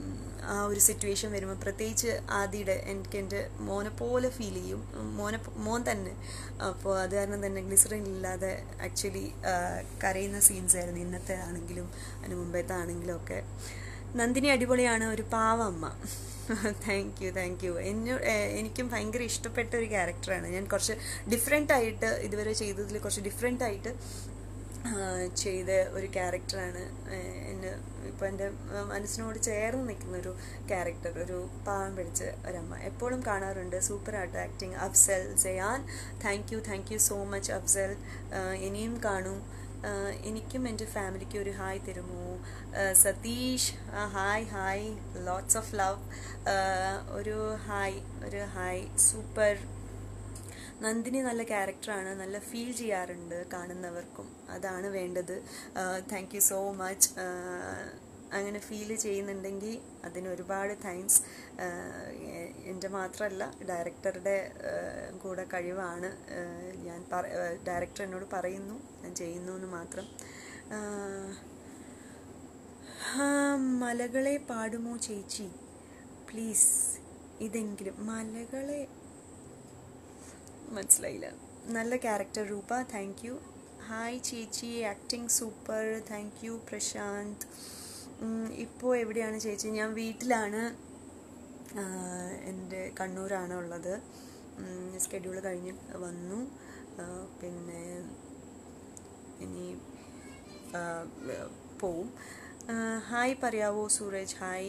ആ ഒരു സിറ്റുവേഷൻ വരുമ്പോൾ, പ്രത്യേകിച്ച് ആദിയുടെ, എനിക്ക് എൻ്റെ മോനെ പോലെ ഫീൽ ചെയ്യും, മോനെ മോൻ തന്നെ. അപ്പോൾ അത് കാരണം തന്നെ ഗ്ലിസറിൻ ഇല്ലാതെ ആക്ച്വലി കരയുന്ന സീൻസ് ആയിരുന്നു, ഇന്നത്തെ ആണെങ്കിലും അതിന് മുമ്പത്തെ ആണെങ്കിലും ഒക്കെ. നന്ദിനി അടിപൊളിയാണ്, ഒരു പാവ അമ്മ. Thank you thank you. എന്നോ എനിക്കും ഭയങ്കര ഇഷ്ടപ്പെട്ട ഒരു ക്യാരക്ടറാണ്. ഞാൻ കുറച്ച് ഡിഫറെൻ്റ് ആയിട്ട് ഇതുവരെ ചെയ്തതിൽ കുറച്ച് ഡിഫറെൻ്റ് ആയിട്ട് ചെയ്ത ഒരു ക്യാരക്ടറാണ്. എന്നെ ഇപ്പോൾ എൻ്റെ മനസ്സിനോട് ചേർന്ന് നിൽക്കുന്ന ഒരു ക്യാരക്ടർ, ഒരു പാവം പിടിച്ച ഒരമ്മ. എപ്പോഴും കാണാറുണ്ട്, സൂപ്പറായിട്ട് acting. Afsal Sayan, thank you thank you so much Afsal. ഇനിയും കാണും. എനിക്കും എൻ്റെ ഫാമിലിക്ക് ഒരു ഹായ് തരുമോ? Satheesh, hi hi, lots of love. ഒരു ഹായ് ഒരു ഹായ് സൂപ്പർ. നന്ദിനി നല്ല ക്യാരക്ടറാണ്, നല്ല ഫീൽ ചെയ്യാറുണ്ട് കാണുന്നവർക്കും, അതാണ് വേണ്ടത്. Thank you so much. അങ്ങനെ ഫീൽ ചെയ്യുന്നുണ്ടെങ്കിൽ അതിന് ഒരുപാട് താങ്ക്സ്. എൻ്റെ മാത്രമല്ല, ഡയറക്ടറുടെ കൂടെ കഴിവാണ്. ഞാൻ ഡയറക്ടർ എന്നോട് പറയുന്നു, ഞാൻ ചെയ്യുന്നു എന്ന് മാത്രം. മലകളെ പാടുമോ ചേച്ചി പ്ലീസ്? ഇതെങ്കിലും മലകളെ മനസ്സിലായില്ല. നല്ല character Roopa, thank you. Hi ചേച്ചി, acting super, thank you Prashanth. ഇപ്പോൾ എവിടെയാണ് ചേച്ചി? ഞാൻ വീട്ടിലാണ്, എൻ്റെ കണ്ണൂരാണ് ഉള്ളത്. സ്കെഡ്യൂൾ കഴിഞ്ഞ് വന്നു, പിന്നെ ഇനി പോവും. ഹായ് പറയാവോ Sooraj? Hi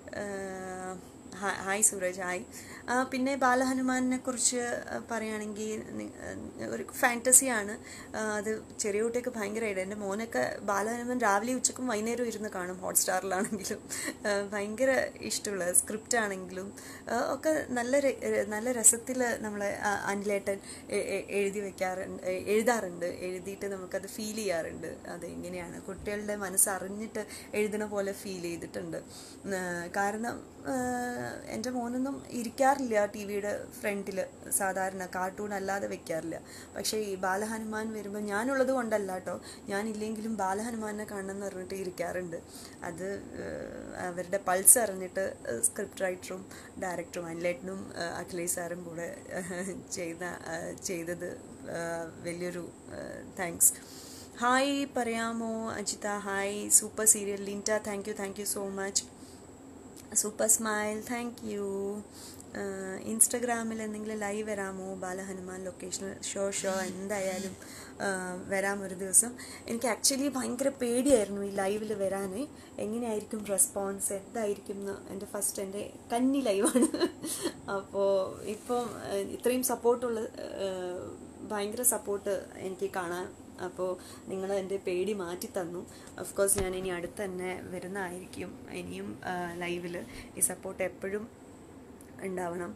hi Sooraj, hi. പിന്നെ ബാലഹനുമാനെ കുറിച്ച് പറയുകയാണെങ്കിൽ ഒരു ഫാൻറ്റസിയാണ് അത്. ചെറിയ കുട്ടിയൊക്കെ ഭയങ്കരമായിട്ട്, എൻ്റെ മോനൊക്കെ ബാലഹനുമാൻ രാവിലെ ഉച്ചക്കും വൈകുന്നേരവും ഇരുന്ന് കാണും, ഹോട്ട്സ്റ്റാറിലാണെങ്കിലും. ഭയങ്കര ഇഷ്ടമുള്ള സ്ക്രിപ്റ്റ് ആണെങ്കിലും ഒക്കെ നല്ല നല്ല രസത്തിൽ നമ്മളെ അനിലേട്ടൻ എഴുതി വെക്കാറുണ്ട്, എഴുതാറുണ്ട്. എഴുതിയിട്ട് നമുക്കത് ഫീൽ ചെയ്യാറുണ്ട്. അത് ഇങ്ങനെയാണ്, കുട്ടികളുടെ മനസ്സറിഞ്ഞിട്ട് എഴുതണ പോലെ ഫീൽ ചെയ്തിട്ടുണ്ട്. കാരണം എൻ്റെ മോനൊന്നും ഇരിക്കാറില്ല ടി വിയുടെ ഫ്രണ്ടിൽ, സാധാരണ കാർട്ടൂൺ അല്ലാതെ വെക്കാറില്ല. പക്ഷേ ഈ ബാലഹനുമാൻ വരുമ്പോൾ, ഞാനുള്ളത് കൊണ്ടല്ല കേട്ടോ, ഞാനില്ലെങ്കിലും ബാലഹനുമാനെ കാണണമെന്ന് പറഞ്ഞിട്ട് ഇരിക്കാറുണ്ട്. അത് അവരുടെ പൾസ് അറിഞ്ഞിട്ട് സ്ക്രിപ്റ്റ് റൈറ്ററും ഡയറക്ടറും അനിലേട്ടനും അഖിലേഷ് സാറും കൂടെ ചെയ്ത ചെയ്തത് വലിയൊരു താങ്ക്സ്. ഹായ് പറയാമോ Ajitha? Hi, super serial. Linta, thank you thank you so much. Super smile, thank you. ഇൻസ്റ്റഗ്രാമിൽ എന്തെങ്കിലും ലൈവ് വരാമോ? ബാലഹനുമാൻ ലൊക്കേഷനിൽ. ഷോ ഷോ എന്തായാലും വരാം ഒരു ദിവസം. എനിക്ക് ആക്ച്വലി ഭയങ്കര പേടിയായിരുന്നു ഈ ലൈവിൽ വരാൻ. എങ്ങനെയായിരിക്കും റെസ്പോൺസ്, എന്തായിരിക്കും എന്ന്. എൻ്റെ ഫസ്റ്റ് എൻ്റെ കന്നി ലൈവാണ്. അപ്പോൾ ഇപ്പം ഇത്രയും സപ്പോർട്ടുള്ള, ഭയങ്കര സപ്പോർട്ട് എനിക്ക് കാണാൻ. അപ്പോൾ നിങ്ങൾ എൻ്റെ പേടി മാറ്റി തന്നു. ഓഫ് കോഴ്സ് ഞാൻ ഇനി അടുത്ത് തന്നെ വരുന്നതായിരിക്കും. ഇനിയും ലൈവിൽ ഈ സപ്പോർട്ട് എപ്പോഴും ഉണ്ടാവണം.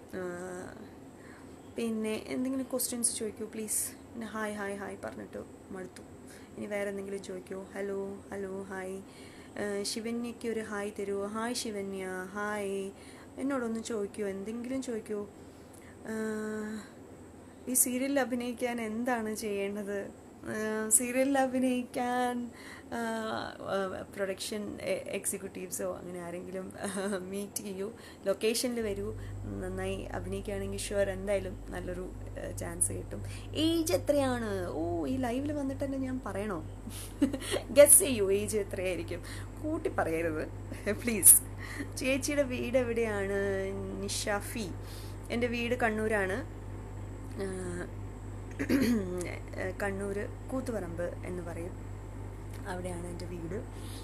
പിന്നെ എന്തെങ്കിലും ക്വസ്റ്റ്യൻസ് ചോദിക്കൂ പ്ലീസ്. പിന്നെ ഹായ് ഹായ് ഹായ് പറഞ്ഞിട്ട് മടുത്തു. ഇനി വേറെ എന്തെങ്കിലും ചോദിക്കൂ. Hello hello hi. ശിവന്യയ്ക്ക് ഒരു ഹായ് തരുമോ? Hi Shivanya, hi. എന്നോടൊന്ന് ചോദിക്കുമോ, എന്തെങ്കിലും ചോദിക്കുമോ? ഈ സീരിയലിൽ അഭിനയിക്കാൻ എന്താണ് ചെയ്യേണ്ടത്? സീരിയലിൽ അഭിനയിക്കാൻ പ്രൊഡക്ഷൻ എക്സിക്യൂട്ടീവ്സോ അങ്ങനെ ആരെങ്കിലും മീറ്റ് ചെയ്യൂ, ലൊക്കേഷനിൽ വരൂ. നന്നായി അഭിനയിക്കുകയാണെങ്കിൽ ഷുവർ എന്തായാലും നല്ലൊരു ചാൻസ് കിട്ടും. ഏജ് എത്രയാണ്? ഓ, ഈ ലൈവിൽ വന്നിട്ട് തന്നെ ഞാൻ പറയണോ? ഗസ് ചെയ്യൂ ഏജ് എത്രയായിരിക്കും. കൂട്ടി പറയരുത് പ്ലീസ്. ചേച്ചിയുടെ വീട് എവിടെയാണ്? നിഷാഫി. എൻ്റെ വീട് കണ്ണൂരാണ്. കണ്ണൂർ കൂത്തുപറമ്പ് എന്ന് പറയും, അവിടെയാണ് എൻ്റെ വീട്.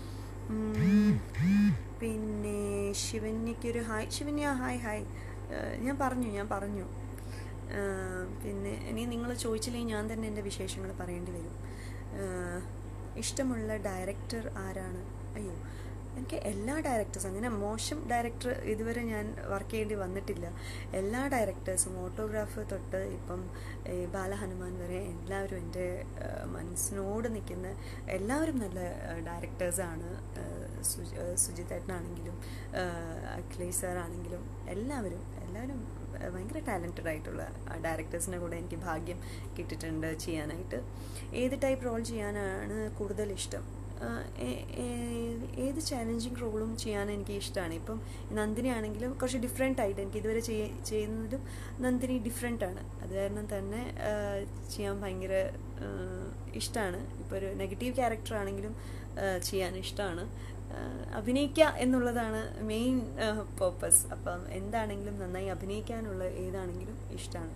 പിന്നെ ശിവന്യയ്ക്കൊരു ഹായ്. Shivanya, hi hi. ഞാൻ പറഞ്ഞു ഞാൻ പറഞ്ഞു പിന്നെ ഇനി നിങ്ങൾ ചോദിച്ചില്ലെങ്കിൽ ഞാൻ തന്നെ എൻ്റെ വിശേഷങ്ങൾ പറയേണ്ടി വരും. ഇഷ്ടമുള്ള ഡയറക്ടർ ആരാണ്? അയ്യോ, എനിക്ക് എല്ലാ ഡയറക്ടേഴ്സും, അങ്ങനെ മോശം ഡയറക്ടർ ഇതുവരെ ഞാൻ വർക്ക് ചെയ്യേണ്ടി വന്നിട്ടില്ല. എല്ലാ ഡയറക്ടേഴ്സും, ഓട്ടോഗ്രാഫ് തൊട്ട് ഇപ്പം ബാലഹനുമാൻ വരെ എല്ലാവരും എൻ്റെ മനസ്സിനോട് നിൽക്കുന്ന എല്ലാവരും നല്ല ഡയറക്ടേഴ്സാണ്. സുജിത്തേട്ടനാണെങ്കിലും അഖിലേഷ് സാറാണെങ്കിലും എല്ലാവരും എല്ലാവരും ഭയങ്കര ടാലൻറ്റഡ് ആയിട്ടുള്ള ഡയറക്ടേഴ്സിൻ്റെ കൂടെ എനിക്ക് ഭാഗ്യം കിട്ടിയിട്ടുണ്ട് ചെയ്യാനായിട്ട്. ഏത് ടൈപ്പ് റോൾ ചെയ്യാനാണ് കൂടുതൽ ഇഷ്ടം? ഏത് ചാലഞ്ചിങ് റോളും ചെയ്യാൻ എനിക്ക് ഇഷ്ടമാണ്. ഇപ്പം നന്ദിനി ആണെങ്കിലും കുറച്ച് ഡിഫറെൻ്റ് ആയിട്ട് എനിക്ക് ഇതുവരെ ചെയ്യ ചെയ്യുന്നതിലും നന്ദിനി ഡിഫറെൻ്റ് ആണ്. അത് കാരണം തന്നെ ചെയ്യാൻ ഭയങ്കര ഇഷ്ടമാണ്. ഇപ്പോൾ ഒരു നെഗറ്റീവ് ക്യാരക്ടർ ആണെങ്കിലും ചെയ്യാൻ ഇഷ്ടമാണ്. അഭിനയിക്കുക എന്നുള്ളതാണ് മെയിൻ പേർപ്പസ്. അപ്പം എന്താണെങ്കിലും നന്നായി അഭിനയിക്കാനുള്ള ഏതാണെങ്കിലും ഇഷ്ടമാണ്.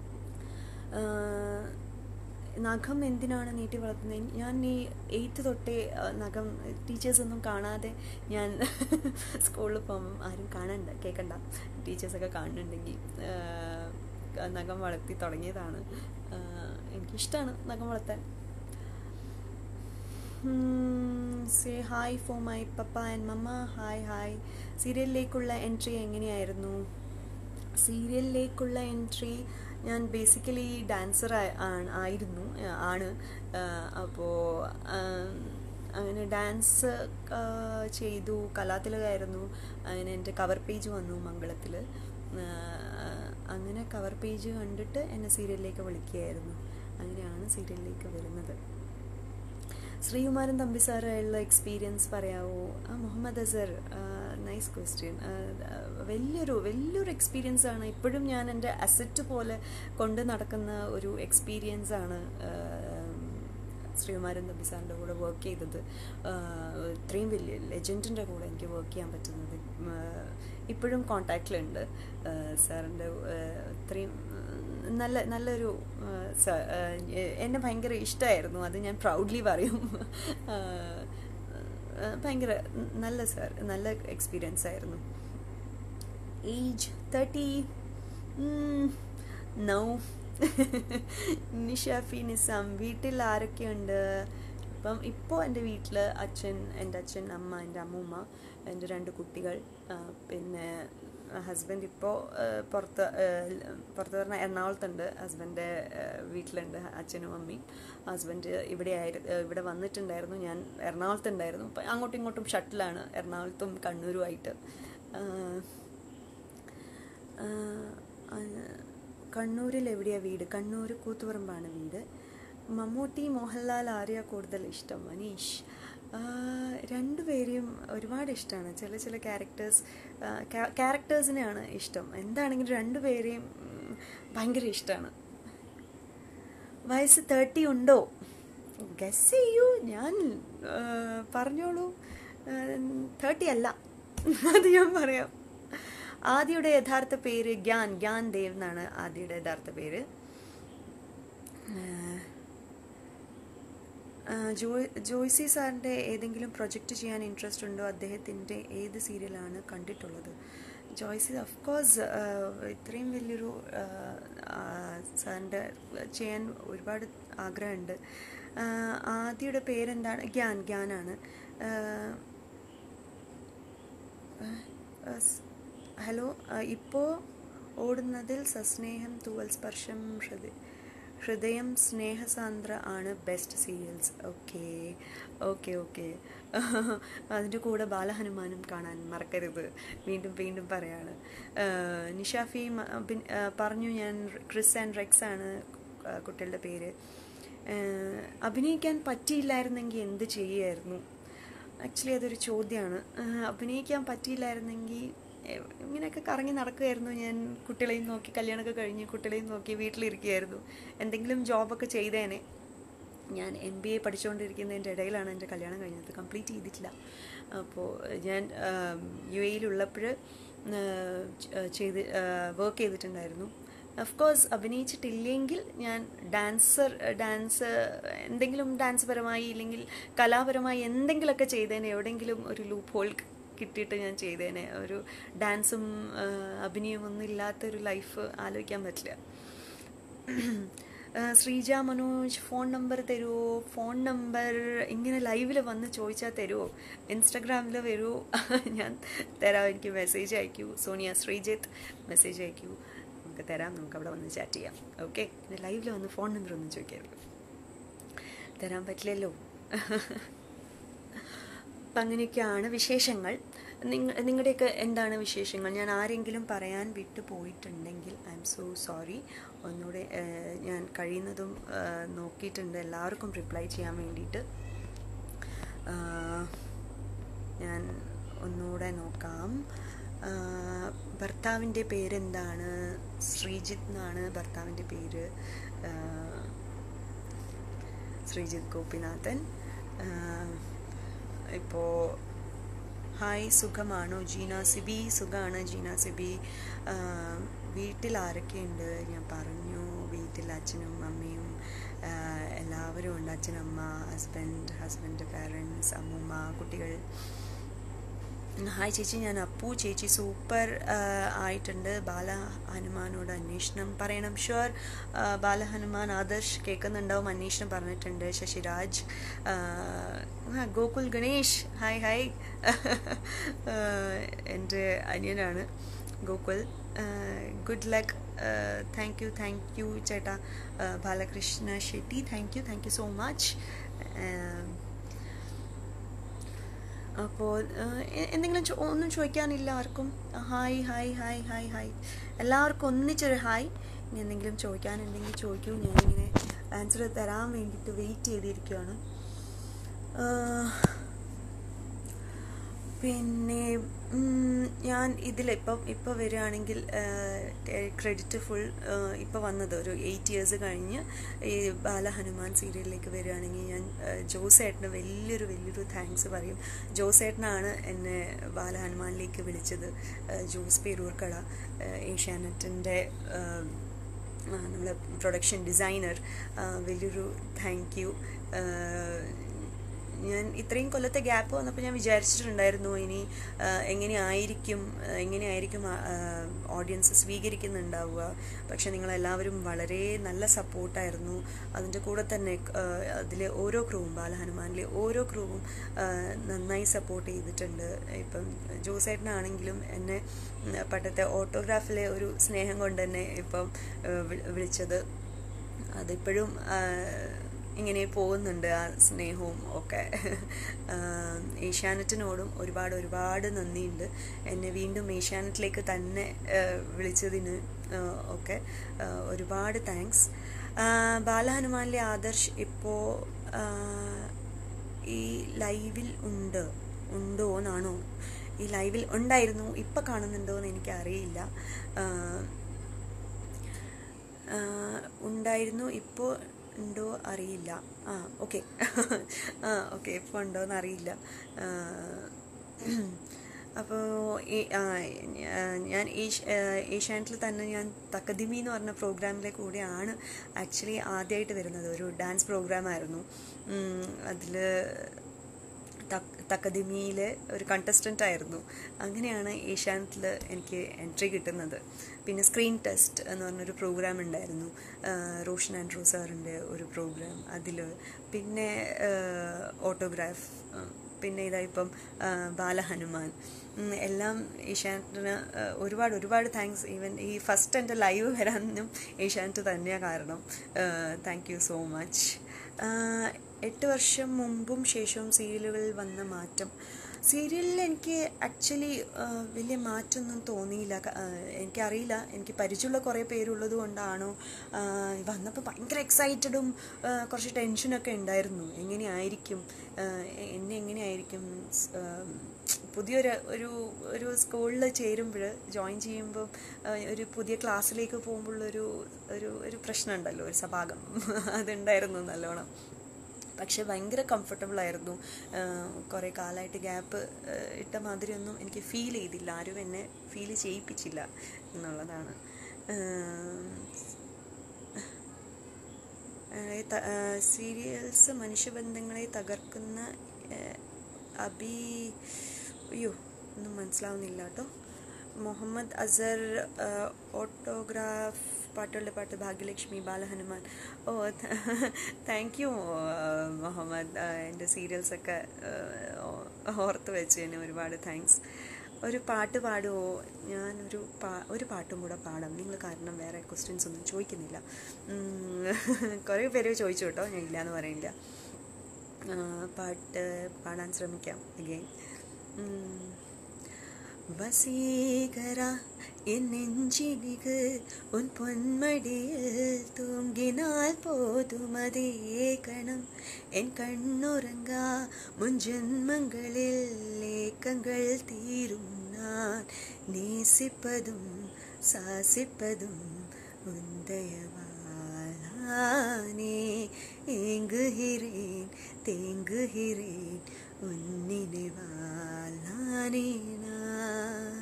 നഖം എന്തിനാണ് നീട്ടി വളർത്തുന്നത്? ഞാൻ ഈ എയ്ത്ത് തൊട്ടേ നഖം ടീച്ചേഴ്സൊന്നും കാണാതെ ഞാൻ സ്കൂളിൽ പോകുമ്പം ആരും കാണണ്ട കേൾക്കണ്ട, ടീച്ചേഴ്സൊക്കെ കാണുന്നുണ്ടെങ്കിൽ നഖം വളർത്തി തുടങ്ങിയതാണ്. എനിക്കിഷ്ടമാണ് നഖം വളർത്താൻ. Say hi for my papa and mamma. Hi hi. സീരിയലിലേക്കുള്ള എൻട്രി എങ്ങനെയായിരുന്നു? സീരിയലിലേക്കുള്ള എൻട്രി ഞാൻ ബേസിക്കലി ഡാൻസർ ആയിരുന്നു ആണ് അപ്പോൾ അങ്ങനെ ഡാൻസ് ചെയ്തു. കലാതിലകമായിരുന്നു. അങ്ങനെ എൻ്റെ കവർ പേജ് വന്നു മംഗളത്തിൽ. അങ്ങനെ കവർ പേജ് കണ്ടിട്ട് എന്നെ സീരിയലിലേക്ക് വിളിക്കുകയായിരുന്നു. അങ്ങനെയാണ് സീരിയലിലേക്ക് വരുന്നത്. ശ്രീകുമാരൻ തമ്പി സാറുള്ള എക്സ്പീരിയൻസ് പറയാവോ? ആ മുഹമ്മദ് അസർ, നൈസ് ക്വസ്റ്റ്യൻ. വലിയൊരു വലിയൊരു എക്സ്പീരിയൻസ് ആണ്. ഇപ്പോഴും ഞാൻ എൻ്റെ അസറ്റ് പോലെ കൊണ്ട് നടക്കുന്ന ഒരു എക്സ്പീരിയൻസ് ആണ് ശ്രീകുമാരൻ തമ്പി സാറിൻ്റെ കൂടെ വർക്ക് ചെയ്തത്. ഇത്രയും വലിയ ലെജൻഡിൻ്റെ കൂടെ എനിക്ക് വർക്ക് ചെയ്യാൻ പറ്റുന്നത്. ഇപ്പോഴും കോണ്ടാക്റ്റിലുണ്ട് സാറിൻ്റെ. ഇത്രയും നല്ല നല്ലൊരു എന്നെ ഭയങ്കര ഇഷ്ടമായിരുന്നു. അത് ഞാൻ പ്രൗഡ്ലി പറയും. ഭയങ്കര നല്ല സാർ, നല്ല എക്സ്പീരിയൻസ് ആയിരുന്നു. Age thirty now. Nishafi Nizam. വീട്ടിൽ ആരൊക്കെയുണ്ട്? ഇപ്പം ഇപ്പോൾ എൻ്റെ വീട്ടിൽ അച്ഛൻ, എൻ്റെ അച്ഛൻ, അമ്മ, എൻ്റെ അമ്മൂമ്മ, എൻ്റെ രണ്ട് കുട്ടികൾ, പിന്നെ ഹസ്ബൻഡ് ഇപ്പോൾ പുറത്ത് പുറത്ത് പറഞ്ഞാൽ എറണാകുളത്തുണ്ട്. ഹസ്ബൻഡ് വീട്ടിലുണ്ട്, അച്ഛനും അമ്മയും. ഹസ്ബൻഡ് ഇവിടെ ആയിരുന്നു, ഇവിടെ വന്നിട്ടുണ്ടായിരുന്നു. ഞാൻ എറണാകുളത്തുണ്ടായിരുന്നു. അപ്പം അങ്ങോട്ടും ഇങ്ങോട്ടും ഷട്ടിലാണ്, എറണാകുളത്തും കണ്ണൂരുമായിട്ട്. കണ്ണൂരിൽ എവിടെയാണ് വീട്? കണ്ണൂർ കൂത്തുപറമ്പാണ് വീട്. മമ്മൂട്ടി, മോഹൻലാൽ ആരെയാ കൂടുതൽ ഇഷ്ടം? മനീഷ്. രണ്ടുപേരെയും ഒരുപാട് ഇഷ്ടമാണ്. ചില ചില ക്യാരക്ടേഴ്സ് ക്യാരക്ടേഴ്സിനെയാണ് ഇഷ്ടം. എന്താണെങ്കിലും രണ്ടുപേരെയും ഭയങ്കര ഇഷ്ടമാണ്. വയസ്സ് തേർട്ടി ഉണ്ടോ? ഗസ് ചെയ്യൂ, ഞാൻ പറഞ്ഞോളൂ. തേർട്ടി അല്ല, അത് ഞാൻ പറയാം. ആദിയുടെ യഥാർത്ഥ പേര് ഗ്യാൻ ഗ്യാൻ ദേവ് എന്നാണ് ആദിയുടെ യഥാർത്ഥ പേര്. ജോ ജോയ്സി സാറിൻ്റെ ഏതെങ്കിലും പ്രൊജക്റ്റ് ചെയ്യാൻ ഇൻട്രസ്റ്റ് ഉണ്ടോ? അദ്ദേഹത്തിൻ്റെ ഏത് സീരിയലാണ് കണ്ടിട്ടുള്ളത്? ജോയ്സി ഓഫ്കോഴ്സ് ഇത്രയും വലിയൊരു സാറിൻ്റെ ചെയ്യാൻ ഒരുപാട് ആഗ്രഹമുണ്ട്. ആദിയുടെ പേരെന്താണ്? ഗ്യാൻ ഗ്യാനാണ്. ഹലോ. ഇപ്പോൾ ഓടുന്നതിൽ സസ്നേഹം, തൂവൽ സ്പർശം, ഹൃദയ ഹൃദയം, സ്നേഹസാന്ദ്ര ആണ് best serials. Okay okay okay അതിൻ്റെ കൂടെ ബാലഹനുമാനും കാണാൻ മറക്കരുത്. വീണ്ടും വീണ്ടും പറയാണ്. നിഷാഫി പറഞ്ഞു ഞാൻ. ക്രിസ് ആൻഡ് റെക്സ് ആണ് കുട്ടികളുടെ പേര്. അഭിനയിക്കാൻ പറ്റിയില്ലായിരുന്നെങ്കിൽ എന്ത് ചെയ്യുമായിരുന്നു? ആക്ച്വലി അതൊരു ചോദ്യമാണ്. അഭിനയിക്കാൻ പറ്റിയില്ലായിരുന്നെങ്കിൽ ഇങ്ങനെയൊക്കെ കറങ്ങി നടക്കുമായിരുന്നു ഞാൻ. കുട്ടികളെയും നോക്കി, കല്യാണമൊക്കെ കഴിഞ്ഞ് കുട്ടികളെയും നോക്കി വീട്ടിലിരിക്കുകയായിരുന്നു. എന്തെങ്കിലും ജോബൊക്കെ ചെയ്തേനെ. ഞാൻ എം ബി എ പഠിച്ചുകൊണ്ടിരിക്കുന്നതിൻ്റെ ഇടയിലാണ് എൻ്റെ കല്യാണം കഴിഞ്ഞത്. കംപ്ലീറ്റ് ചെയ്തിട്ടില്ല. അപ്പോൾ ഞാൻ യു എയിലുള്ളപ്പോൾ ചെയ്ത് വർക്ക് ചെയ്തിട്ടുണ്ടായിരുന്നു. ഓഫ്കോഴ്സ് അഭിനയിച്ചിട്ടില്ലെങ്കിൽ ഞാൻ ഡാൻസർ ഡാൻസ് എന്തെങ്കിലും ഡാൻസ് പരമായി ഇല്ലെങ്കിൽ കലാപരമായി എന്തെങ്കിലുമൊക്കെ ചെയ്തേനെ. എവിടെയെങ്കിലും ഒരു ലൂപ്പ് ഹോൾ കിട്ടിയിട്ട് ഞാൻ ചെയ്തേനെ. ഒരു ഡാൻസും അഭിനയം ഒന്നും ഇല്ലാത്തൊരു ലൈഫ് ആലോചിക്കാൻ പറ്റില്ല. ശ്രീജ മനോജ്, ഫോൺ നമ്പർ തരുമോ? ഫോൺ നമ്പർ ഇങ്ങനെ ലൈവിൽ വന്ന് ചോദിച്ചാൽ തരുമോ? ഇൻസ്റ്റഗ്രാമിൽ വരുമോ? ഞാൻ തരാം. എനിക്ക് മെസ്സേജ് അയക്കൂ. സോണിയ ശ്രീജിത്ത് മെസ്സേജ് അയക്കൂ, നമുക്ക് തരാം. നമുക്ക് അവിടെ വന്ന് ചാറ്റ് ചെയ്യാം. ഓക്കെ. പിന്നെ ലൈവിൽ വന്ന് ഫോൺ നമ്പർ ഒന്നും ചോദിക്കാമല്ലോ, തരാൻ പറ്റില്ലല്ലോ. അപ്പം അങ്ങനെയൊക്കെയാണ് വിശേഷങ്ങൾ. നിങ്ങ നിങ്ങളുടെയൊക്കെ എന്താണ് വിശേഷങ്ങൾ? ഞാൻ ആരെങ്കിലും പറയാൻ വിട്ടു പോയിട്ടുണ്ടെങ്കിൽ ഐ എം സോ സോറി. ഒന്നുകൂടെ ഞാൻ കഴിയുന്നതും നോക്കിയിട്ടുണ്ട് എല്ലാവർക്കും റിപ്ലൈ ചെയ്യാൻ വേണ്ടിയിട്ട്. ഞാൻ ഒന്നുകൂടെ നോക്കാം. ഭർത്താവിൻ്റെ പേരെന്താണ്? ശ്രീജിത്ത് എന്നാണ് ഭർത്താവിൻ്റെ പേര്. ശ്രീജിത്ത് ഗോപിനാഥൻ. ഇപ്പോൾ ഹായ്, സുഖമാണോ ജീന സിബി? സുഖമാണ് ജീന സിബി. വീട്ടിൽ ആരൊക്കെയുണ്ട്? ഞാൻ പറഞ്ഞു, വീട്ടിൽ അച്ഛനും അമ്മയും എല്ലാവരും ഉണ്ട്. അച്ഛനമ്മ, ഹസ്ബൻഡ്, ഹസ്ബൻഡ് പാരൻസ്, അമ്മൂമ്മ, കുട്ടികൾ. ഹായ് ചേച്ചി, ഞാൻ അപ്പു. ചേച്ചി സൂപ്പർ ആയിട്ടുണ്ട്. ബാല ഹനുമാനോട് അന്വേഷണം പറയണം. ഷുവർ. ബാല ഹനുമാൻ ആദർശ് കേൾക്കുന്നുണ്ടാവും. അന്വേഷണം പറഞ്ഞിട്ടുണ്ട്. ശശിരാജ്. Gokul Ganesh, hi hi. എൻ്റെ അനിയനാണ് Gokul. Good luck. Thank you thank you ചേട്ടാ. Balakrishna Shetty, thank you thank you so much. അപ്പോൾ എന്തെങ്കിലും ഒന്നും ചോദിക്കാനില്ല ആർക്കും? Hi hi hi hi hi. എല്ലാവർക്കും ഒന്നിച്ചൊരു ഹായ്. ഇനി എന്തെങ്കിലും ചോദിക്കാനുണ്ടെങ്കിൽ ചോദിക്കൂ. ഞാനിങ്ങനെ ആൻസർ തരാൻ വേണ്ടിയിട്ട് വെയിറ്റ് ചെയ്തിരിക്കുകയാണ്. പിന്നെ ഞാൻ ഇതിലിപ്പം ഇപ്പോൾ വരികയാണെങ്കിൽ ക്രെഡിറ്റ് ഫുൾ ഇപ്പോൾ വന്നത് ഒരു എയ്റ്റ് ഇയേഴ്സ് കഴിഞ്ഞ് ഈ ബാല ഹനുമാൻ സീരിയലിലേക്ക് വരികയാണെങ്കിൽ ഞാൻ ജോസേട്ടന് വലിയൊരു വലിയൊരു താങ്ക്സ് പറയും. ജോസേട്ടനാണ് എന്നെ ബാല ഹനുമാനിലേക്ക് വിളിച്ചത്. ജോസ് പേരൂർക്കട, ഏഷ്യാനെറ്റിൻ്റെ നമ്മളെ പ്രൊഡക്ഷൻ ഡിസൈനർ. വലിയൊരു താങ്ക് യു. ഞാൻ ഇത്രയും കൊല്ലത്തെ ഗ്യാപ്പ് വന്നപ്പോൾ ഞാൻ വിചാരിച്ചിട്ടുണ്ടായിരുന്നു ഇനി എങ്ങനെയായിരിക്കും എങ്ങനെയായിരിക്കും ഓഡിയൻസ് സ്വീകരിക്കുന്നുണ്ടാവുക. പക്ഷെ നിങ്ങളെല്ലാവരും വളരെ നല്ല സപ്പോർട്ടായിരുന്നു. അതിൻ്റെ കൂടെ തന്നെ അതിലെ ഓരോ ക്രൂവും, ബാല ഹനുമാനിലെ ഓരോ ക്രൂവും നന്നായി സപ്പോർട്ട് ചെയ്തിട്ടുണ്ട്. ഇപ്പം ജോസേട്ടനാണെങ്കിലും എന്നെ പണ്ടത്തെ ഓട്ടോഗ്രാഫിലെ ഒരു സ്നേഹം കൊണ്ട് തന്നെ ഇപ്പം വിളിച്ചത്. അതിപ്പോഴും ഇങ്ങനെ പോകുന്നുണ്ട് ആ സ്നേഹവും ഒക്കെ. ഏഷ്യാനെറ്റിനോടും ഒരുപാട് ഒരുപാട് നന്ദിയുണ്ട്. എന്നെ വീണ്ടും ഏഷ്യാനെറ്റിലേക്ക് തന്നെ വിളിച്ചതിന് ഒക്കെ ഒരുപാട് താങ്ക്സ്. ബാലഹനുമാനിലെ ആദർശ് ഇപ്പോൾ ഈ ലൈവിൽ ഉണ്ട് ഉണ്ടോ എന്നാണോ? ഈ ലൈവിൽ ഉണ്ടായിരുന്നു. ഇപ്പം കാണുന്നുണ്ടോ എന്ന് എനിക്കറിയില്ല. ഉണ്ടായിരുന്നു, ഇപ്പോൾ ഉണ്ടോ അറിയില്ല. ആ ഓക്കെ ആ ഓക്കെ ഇപ്പോൾ ഉണ്ടോയെന്ന് അറിയില്ല. അപ്പോൾ ഞാൻ ഏഷ്യാനെറ്റിൽ തന്നെ ഞാൻ തക്കദിമി എന്ന് പറഞ്ഞ പ്രോഗ്രാമിലെ കൂടെയാണ് ആക്ച്വലി ആദ്യമായിട്ട് വരുന്നത്. ഒരു ഡാൻസ് പ്രോഗ്രാമായിരുന്നു. അതിൽ തക്കദിമിയിലെ ഒരു കണ്ടസ്റ്റൻ്റ് ആയിരുന്നു. അങ്ങനെയാണ് ഏഷ്യാനെറ്റിൽ എനിക്ക് എൻട്രി കിട്ടുന്നത്. പിന്നെ സ്ക്രീൻ ടെസ്റ്റ് എന്ന് പറഞ്ഞൊരു പ്രോഗ്രാം ഉണ്ടായിരുന്നു, റോഷൻ ആൻഡ്രൂ സാറിൻ്റെ ഒരു പ്രോഗ്രാം. അതിൽ പിന്നെ ഓട്ടോഗ്രാഫ്, പിന്നെ ഇതായിപ്പം ബാലഹനുമാൻ, എല്ലാം ഏഷ്യാനെറ്റിന് ഒരുപാട് ഒരുപാട് താങ്ക്സ്. ഈവൻ ഈ ഫസ്റ്റ് എൻ്റെ ലൈവ് വരാനും ഏഷ്യാനെറ്റ് തന്നെയാണ് കാരണം. Thank you so much. എട്ട് വർഷം മുമ്പും ശേഷവും സീരിയലുകളിൽ വന്ന മാറ്റം. സീരിയലിൽ എനിക്ക് ആക്ച്വലി വലിയ മാറ്റമൊന്നും തോന്നിയില്ല. എനിക്കറിയില്ല, എനിക്ക് പരിചയമുള്ള കുറേ പേരുള്ളത് കൊണ്ടാണോ വന്നപ്പോൾ ഭയങ്കര എക്സൈറ്റഡും കുറച്ച് ടെൻഷനൊക്കെ ഉണ്ടായിരുന്നു. എങ്ങനെയായിരിക്കും എന്നെ എങ്ങനെയായിരിക്കും പുതിയൊരു ഒരു ഒരു സ്കൂളിൽ ചേരുമ്പോൾ, ജോയിൻ ചെയ്യുമ്പോൾ, ഒരു പുതിയ ക്ലാസ്സിലേക്ക് പോകുമ്പോഴുള്ളൊരു ഒരു ഒരു പ്രശ്നമുണ്ടല്ലോ, ഒരു സഭാഗം, അതുണ്ടായിരുന്നു നല്ലോണം. പക്ഷെ ഭയങ്കര കംഫർട്ടബിൾ ആയിരുന്നു. കുറേ കാലമായിട്ട് ഗ്യാപ്പ് ഇട്ട മാതിരിയൊന്നും എനിക്ക് ഫീൽ ചെയ്തില്ല. ആരും എന്നെ ഫീൽ ചെയ്യിപ്പിച്ചില്ല എന്നുള്ളതാണ്. സീരിയൽസ് മനുഷ്യബന്ധങ്ങളെ തകർക്കുന്ന അബി അയ്യോ ഒന്നും മനസ്സിലാവുന്നില്ല കേട്ടോ. മുഹമ്മദ് അസർ, ഓട്ടോഗ്രാഫ്, പാട്ടുകളുടെ പാട്ട്, Bhagyalakshmi, Balahanuman. Oh thank you Muhammad. എൻ്റെ സീരിയൽസൊക്കെ ഓർത്ത് വെച്ച് തന്നെ ഒരുപാട് താങ്ക്സ്. ഒരു പാട്ട് പാടുമോ? ഞാനൊരു പാ ഒരു പാട്ടും കൂടെ പാടാം നിങ്ങൾ, കാരണം വേറെ ക്വസ്റ്റ്യൻസ് ഒന്നും ചോദിക്കുന്നില്ല. കുറേ പേര് ചോദിച്ചു കേട്ടോ, ഞാൻ ഇല്ലയെന്ന് പറയില്ല. പാട്ട് പാടാൻ ശ്രമിക്കാം അഗെയിൻ. வசீகரா என் நெஞ்சினிகு உன் பொன்மடியில் தூங்கினால் போதும் அதே கணம் என் கண்ணுறங்கா முன் ஜென்மங்களில் ஏக்கங்கள் தீரும் நான் நேசிப்பதும் சாசிப்பதும் உந்தயவாலானே ஏங்குகிறேன் தேங்குகிறேன் உன் நினைவால் நானே நான்.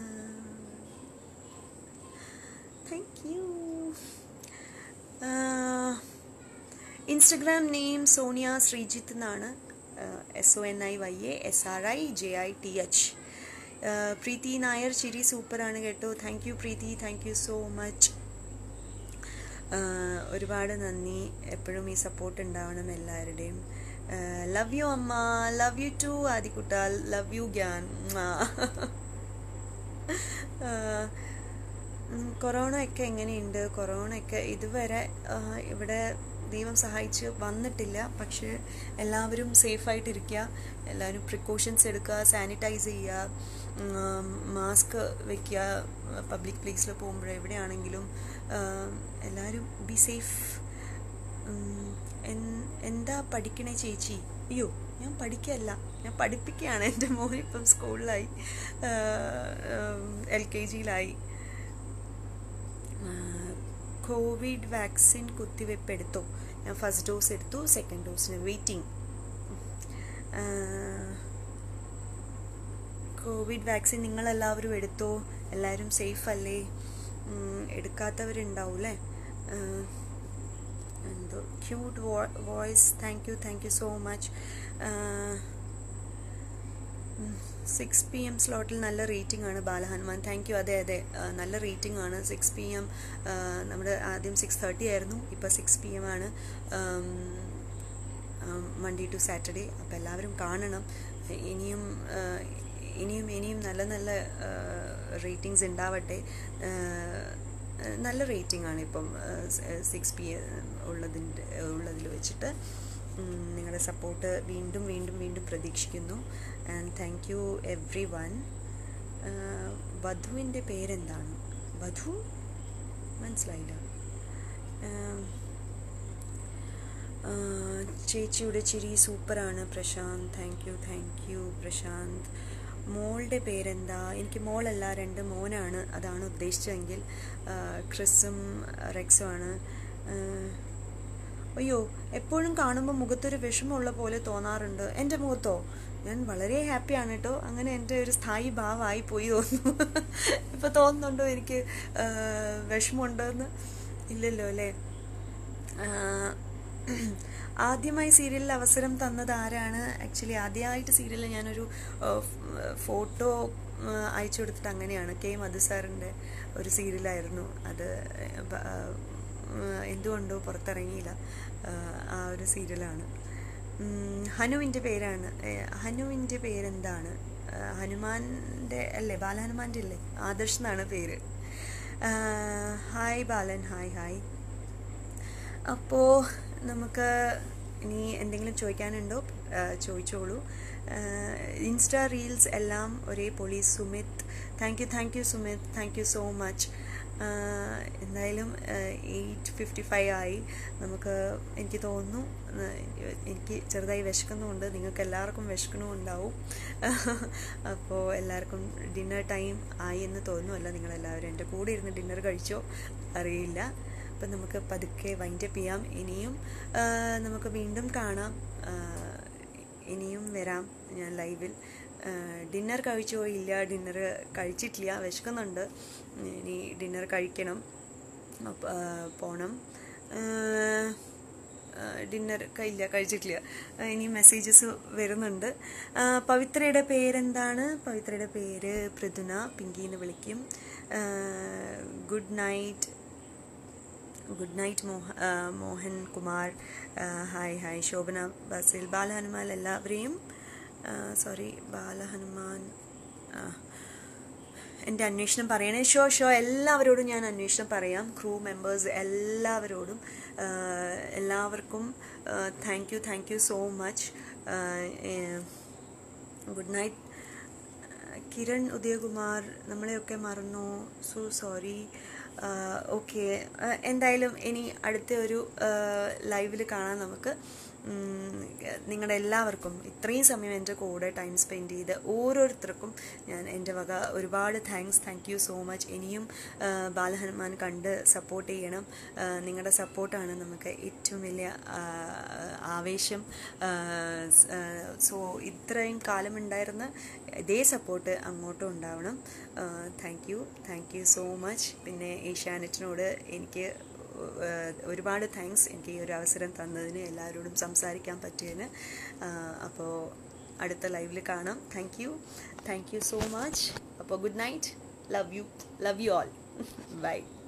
Thank you. Instagram name Sonia Sreejith എന്നാണ്. S O N I Y A S R I J I T H. Preethi Nair ചിരി സൂപ്പറാണ് കേട്ടോ. Thank you Preethi, thank you so much. ഒരുപാട് നന്ദി. എപ്പോഴും ഈ സപ്പോർട്ട് ഉണ്ടാവണം എല്ലാവരുടെയും. ലവ് യു അമ്മ, ലവ് യു ടു ആദിക്കുട്ട, ലവ് യു ഗ്യാൻ. കൊറോണ ഒക്കെ എങ്ങനെയുണ്ട്? കൊറോണ ഒക്കെ ഇതുവരെ ഇവിടെ ദൈവം സഹായിച്ച് വന്നിട്ടില്ല. പക്ഷേ എല്ലാവരും സേഫായിട്ടിരിക്കുക, എല്ലാവരും പ്രിക്കോഷൻസ് എടുക്കുക, സാനിറ്റൈസ് ചെയ്യുക, മാസ്ക് വയ്ക്കുക, പബ്ലിക് പ്ലേസിൽ പോകുമ്പോൾ എവിടെയാണെങ്കിലും എല്ലാവരും ബി സേഫ്. എന്താ പഠിക്കണേ ചേച്ചി? അയ്യോ, ഞാൻ പഠിക്കുകയല്ല, ഞാൻ പഠിപ്പിക്കുകയാണ്. എൻ്റെ മോൻ ഇപ്പം സ്കൂളിലായി, എൽ കെ ജിയിലായി. കോവിഡ് വാക്സിൻ കുത്തിവെപ്പ് എടുത്തോ? ഞാൻ ഫസ്റ്റ് ഡോസ് എടുത്തു, സെക്കൻഡ് ഡോസിന് വെയിറ്റിംഗ്. കോവിഡ് വാക്സിൻ നിങ്ങളെല്ലാവരും എടുത്തോ? എല്ലാവരും സേഫ് അല്ലേ? എടുക്കാത്തവരുണ്ടാവും അല്ലേ? എന്തോ cute voice. Thank you, thank you so much. Six P M സ്ലോട്ടിൽ നല്ല റേറ്റിംഗ് ആണ് ബാലഹനുമാൻ. Thank U. അതെ അതെ, നല്ല റേറ്റിംഗ് ആണ്. സിക്സ് പി എം നമ്മുടെ ആദ്യം സിക്സ് തേർട്ടി ആയിരുന്നു, ഇപ്പോൾ സിക്സ് പി എം ആണ്, മൺഡേ ടു സാറ്റർഡേ. അപ്പോൾ എല്ലാവരും കാണണം. ഇനിയും ഇനിയും ഇനിയും നല്ല നല്ല റേറ്റിംഗ്സ് ഉണ്ടാവട്ടെ. നല്ല റേറ്റിംഗ് ആണ് ഇപ്പം സിക്സ് പി എം ഉള്ളതിൻ്റെ ഉള്ളതിൽ വെച്ചിട്ട്. നിങ്ങളുടെ സപ്പോർട്ട് വീണ്ടും വീണ്ടും വീണ്ടും പ്രതീക്ഷിക്കുന്നു. And thank you everyone. വധുവിൻ്റെ പേരെന്താണ്? വധു മനസ്സിലായില്ല. ചേച്ചിയുടെ ചിരി സൂപ്പറാണ് Prashanth. Thank you, thank you Prashanth. മോളുടെ പേരെന്താ? എനിക്ക് മോളല്ല, രണ്ട് മോനാണ്, അതാണ് ഉദ്ദേശിച്ചതെങ്കിൽ. ക്രിസും റെക്സും ആണ്. അയ്യോ, എപ്പോഴും കാണുമ്പോൾ മുഖത്തൊരു വിഷമമുള്ള പോലെ തോന്നാറുണ്ട്. എൻ്റെ മുഖത്തോ? ഞാൻ വളരെ ഹാപ്പിയാണ് കേട്ടോ. അങ്ങനെ എൻ്റെ ഒരു സ്ഥായി ഭാവമായി പോയി തോന്നുന്നു. ഇപ്പോൾ തോന്നുന്നുണ്ടോ എനിക്ക് വിഷമമുണ്ടോയെന്ന്? ഇല്ലല്ലോ അല്ലേ? ആദ്യമായി സീരിയലിൽ അവസരം തന്നത് ആരാണ്? ആക്ച്വലി ആദ്യമായിട്ട് സീരിയലിൽ ഞാനൊരു ഫോട്ടോ അയച്ചു കൊടുത്തിട്ട് അങ്ങനെയാണ്. കെ മധു സാറിൻ്റെ ഒരു സീരിയലായിരുന്നു അത്. എന്തുകൊണ്ടോ പുറത്തിറങ്ങിയില്ല. ആ ഒരു സീരിയലാണ്. ഹനുവിൻ്റെ പേരാണ്. ഹനുവിൻ്റെ പേരെന്താണ്? ഹനുമാൻ്റെ അല്ലേ? ബാലഹനുമാൻ്റെ അല്ലേ? ആദർശ് എന്നാണ് പേര്. Hi Balan, hi hi. അപ്പോൾ നമുക്ക് ഇനി എന്തെങ്കിലും ചോദിക്കാനുണ്ടോ? ചോദിച്ചോളൂ. ഇൻസ്റ്റാ റീൽസ് എല്ലാം ഒരേ പൊളി. Sumith, thank you, thank you Sumith, thank you so much. എന്തായാലും എയ്റ്റ് ഫിഫ്റ്റി ഫൈവ് ആയി. നമുക്ക് എനിക്ക് തോന്നുന്നു എനിക്ക് ചെറുതായി വിശക്കുന്നുമുണ്ട്, നിങ്ങൾക്ക് എല്ലാവർക്കും വിശക്കണമുണ്ടാവും. അപ്പോൾ എല്ലാവർക്കും ഡിന്നർ ടൈം ആയി എന്ന് തോന്നുന്നു. നിങ്ങളെല്ലാവരും എൻ്റെ കൂടെ ഇരുന്ന് ഡിന്നർ കഴിച്ചോ അറിയില്ല. അപ്പം നമുക്ക് പതുക്കെ വൈൻഡപ്പ് ചെയ്യാം. ഇനിയും നമുക്ക് വീണ്ടും കാണാം, ഇനിയും വരാം ഞാൻ ലൈവിൽ. ഡിന്നർ കഴിച്ചോ? ഇല്ല, ഡിന്നർ കഴിച്ചിട്ടില്ല, വിശക്കുന്നുണ്ട്. ഇനി ഡിന്നർ കഴിക്കണം, പോണം. ഡിന്നർ ഇല്ല, കഴിച്ചിട്ടില്ല. ഇനി മെസ്സേജസ് വരുന്നുണ്ട്. പവിത്രയുടെ പേരെന്താണ്? പവിത്രയുടെ പേര് പൃഥുന, പിങ്കിന്ന് വിളിക്കും. ഗുഡ് നൈറ്റ്, ഗുഡ് നൈറ്റ് മോഹ മോഹൻ കുമാർ, ഹായ് ഹായ്. ശോഭന ബസിൽ, ബാലഹനുമാൻ എല്ലാവരെയും സോറി ബാലഹനുമാൻ എൻ്റെ അന്വേഷണം പറയണേ. ഷോ ഷോ എല്ലാവരോടും ഞാൻ അന്വേഷണം പറയാം. ക്രൂ മെമ്പേഴ്സ് എല്ലാവരോടും എല്ലാവർക്കും thank you, thank you so much. Good night. Kiran Udayakumar നമ്മളെയൊക്കെ മറന്നോ, സോ സോറി. ഓക്കെ, എന്തായാലും ഇനി അടുത്ത ഒരു ലൈവിൽ കാണാം നമുക്ക്. നിങ്ങളുടെ എല്ലാവർക്കും ഇത്രയും സമയം എൻ്റെ കൂടെ ടൈം സ്പെൻഡ് ചെയ്ത് ഓരോരുത്തർക്കും ഞാൻ എൻ്റെ വക ഒരുപാട് thanks. Thank you so much. ഇനിയും ബാലഹനുമാൻ കണ്ട് സപ്പോർട്ട് ചെയ്യണം. നിങ്ങളുടെ സപ്പോർട്ടാണ് നമുക്ക് ഏറ്റവും വലിയ ആവേശം. സോ ഇത്രയും കാലമുണ്ടായിരുന്ന ഇതേ സപ്പോർട്ട് അങ്ങോട്ടും ഉണ്ടാവണം. Thank you thank you so much. പിന്നെ ഏഷ്യാനെറ്റിനോട് എനിക്ക് ഒരുപാട് താങ്ക്സ്, എനിക്ക് ഈ ഒരു അവസരം തന്നതിന്, എല്ലാവരോടും സംസാരിക്കാൻ പറ്റിയതിന്. അപ്പോൾ അടുത്ത ലൈവിൽ കാണാം. Thank you thank you so much. അപ്പോൾ good night. Love you love you all. By.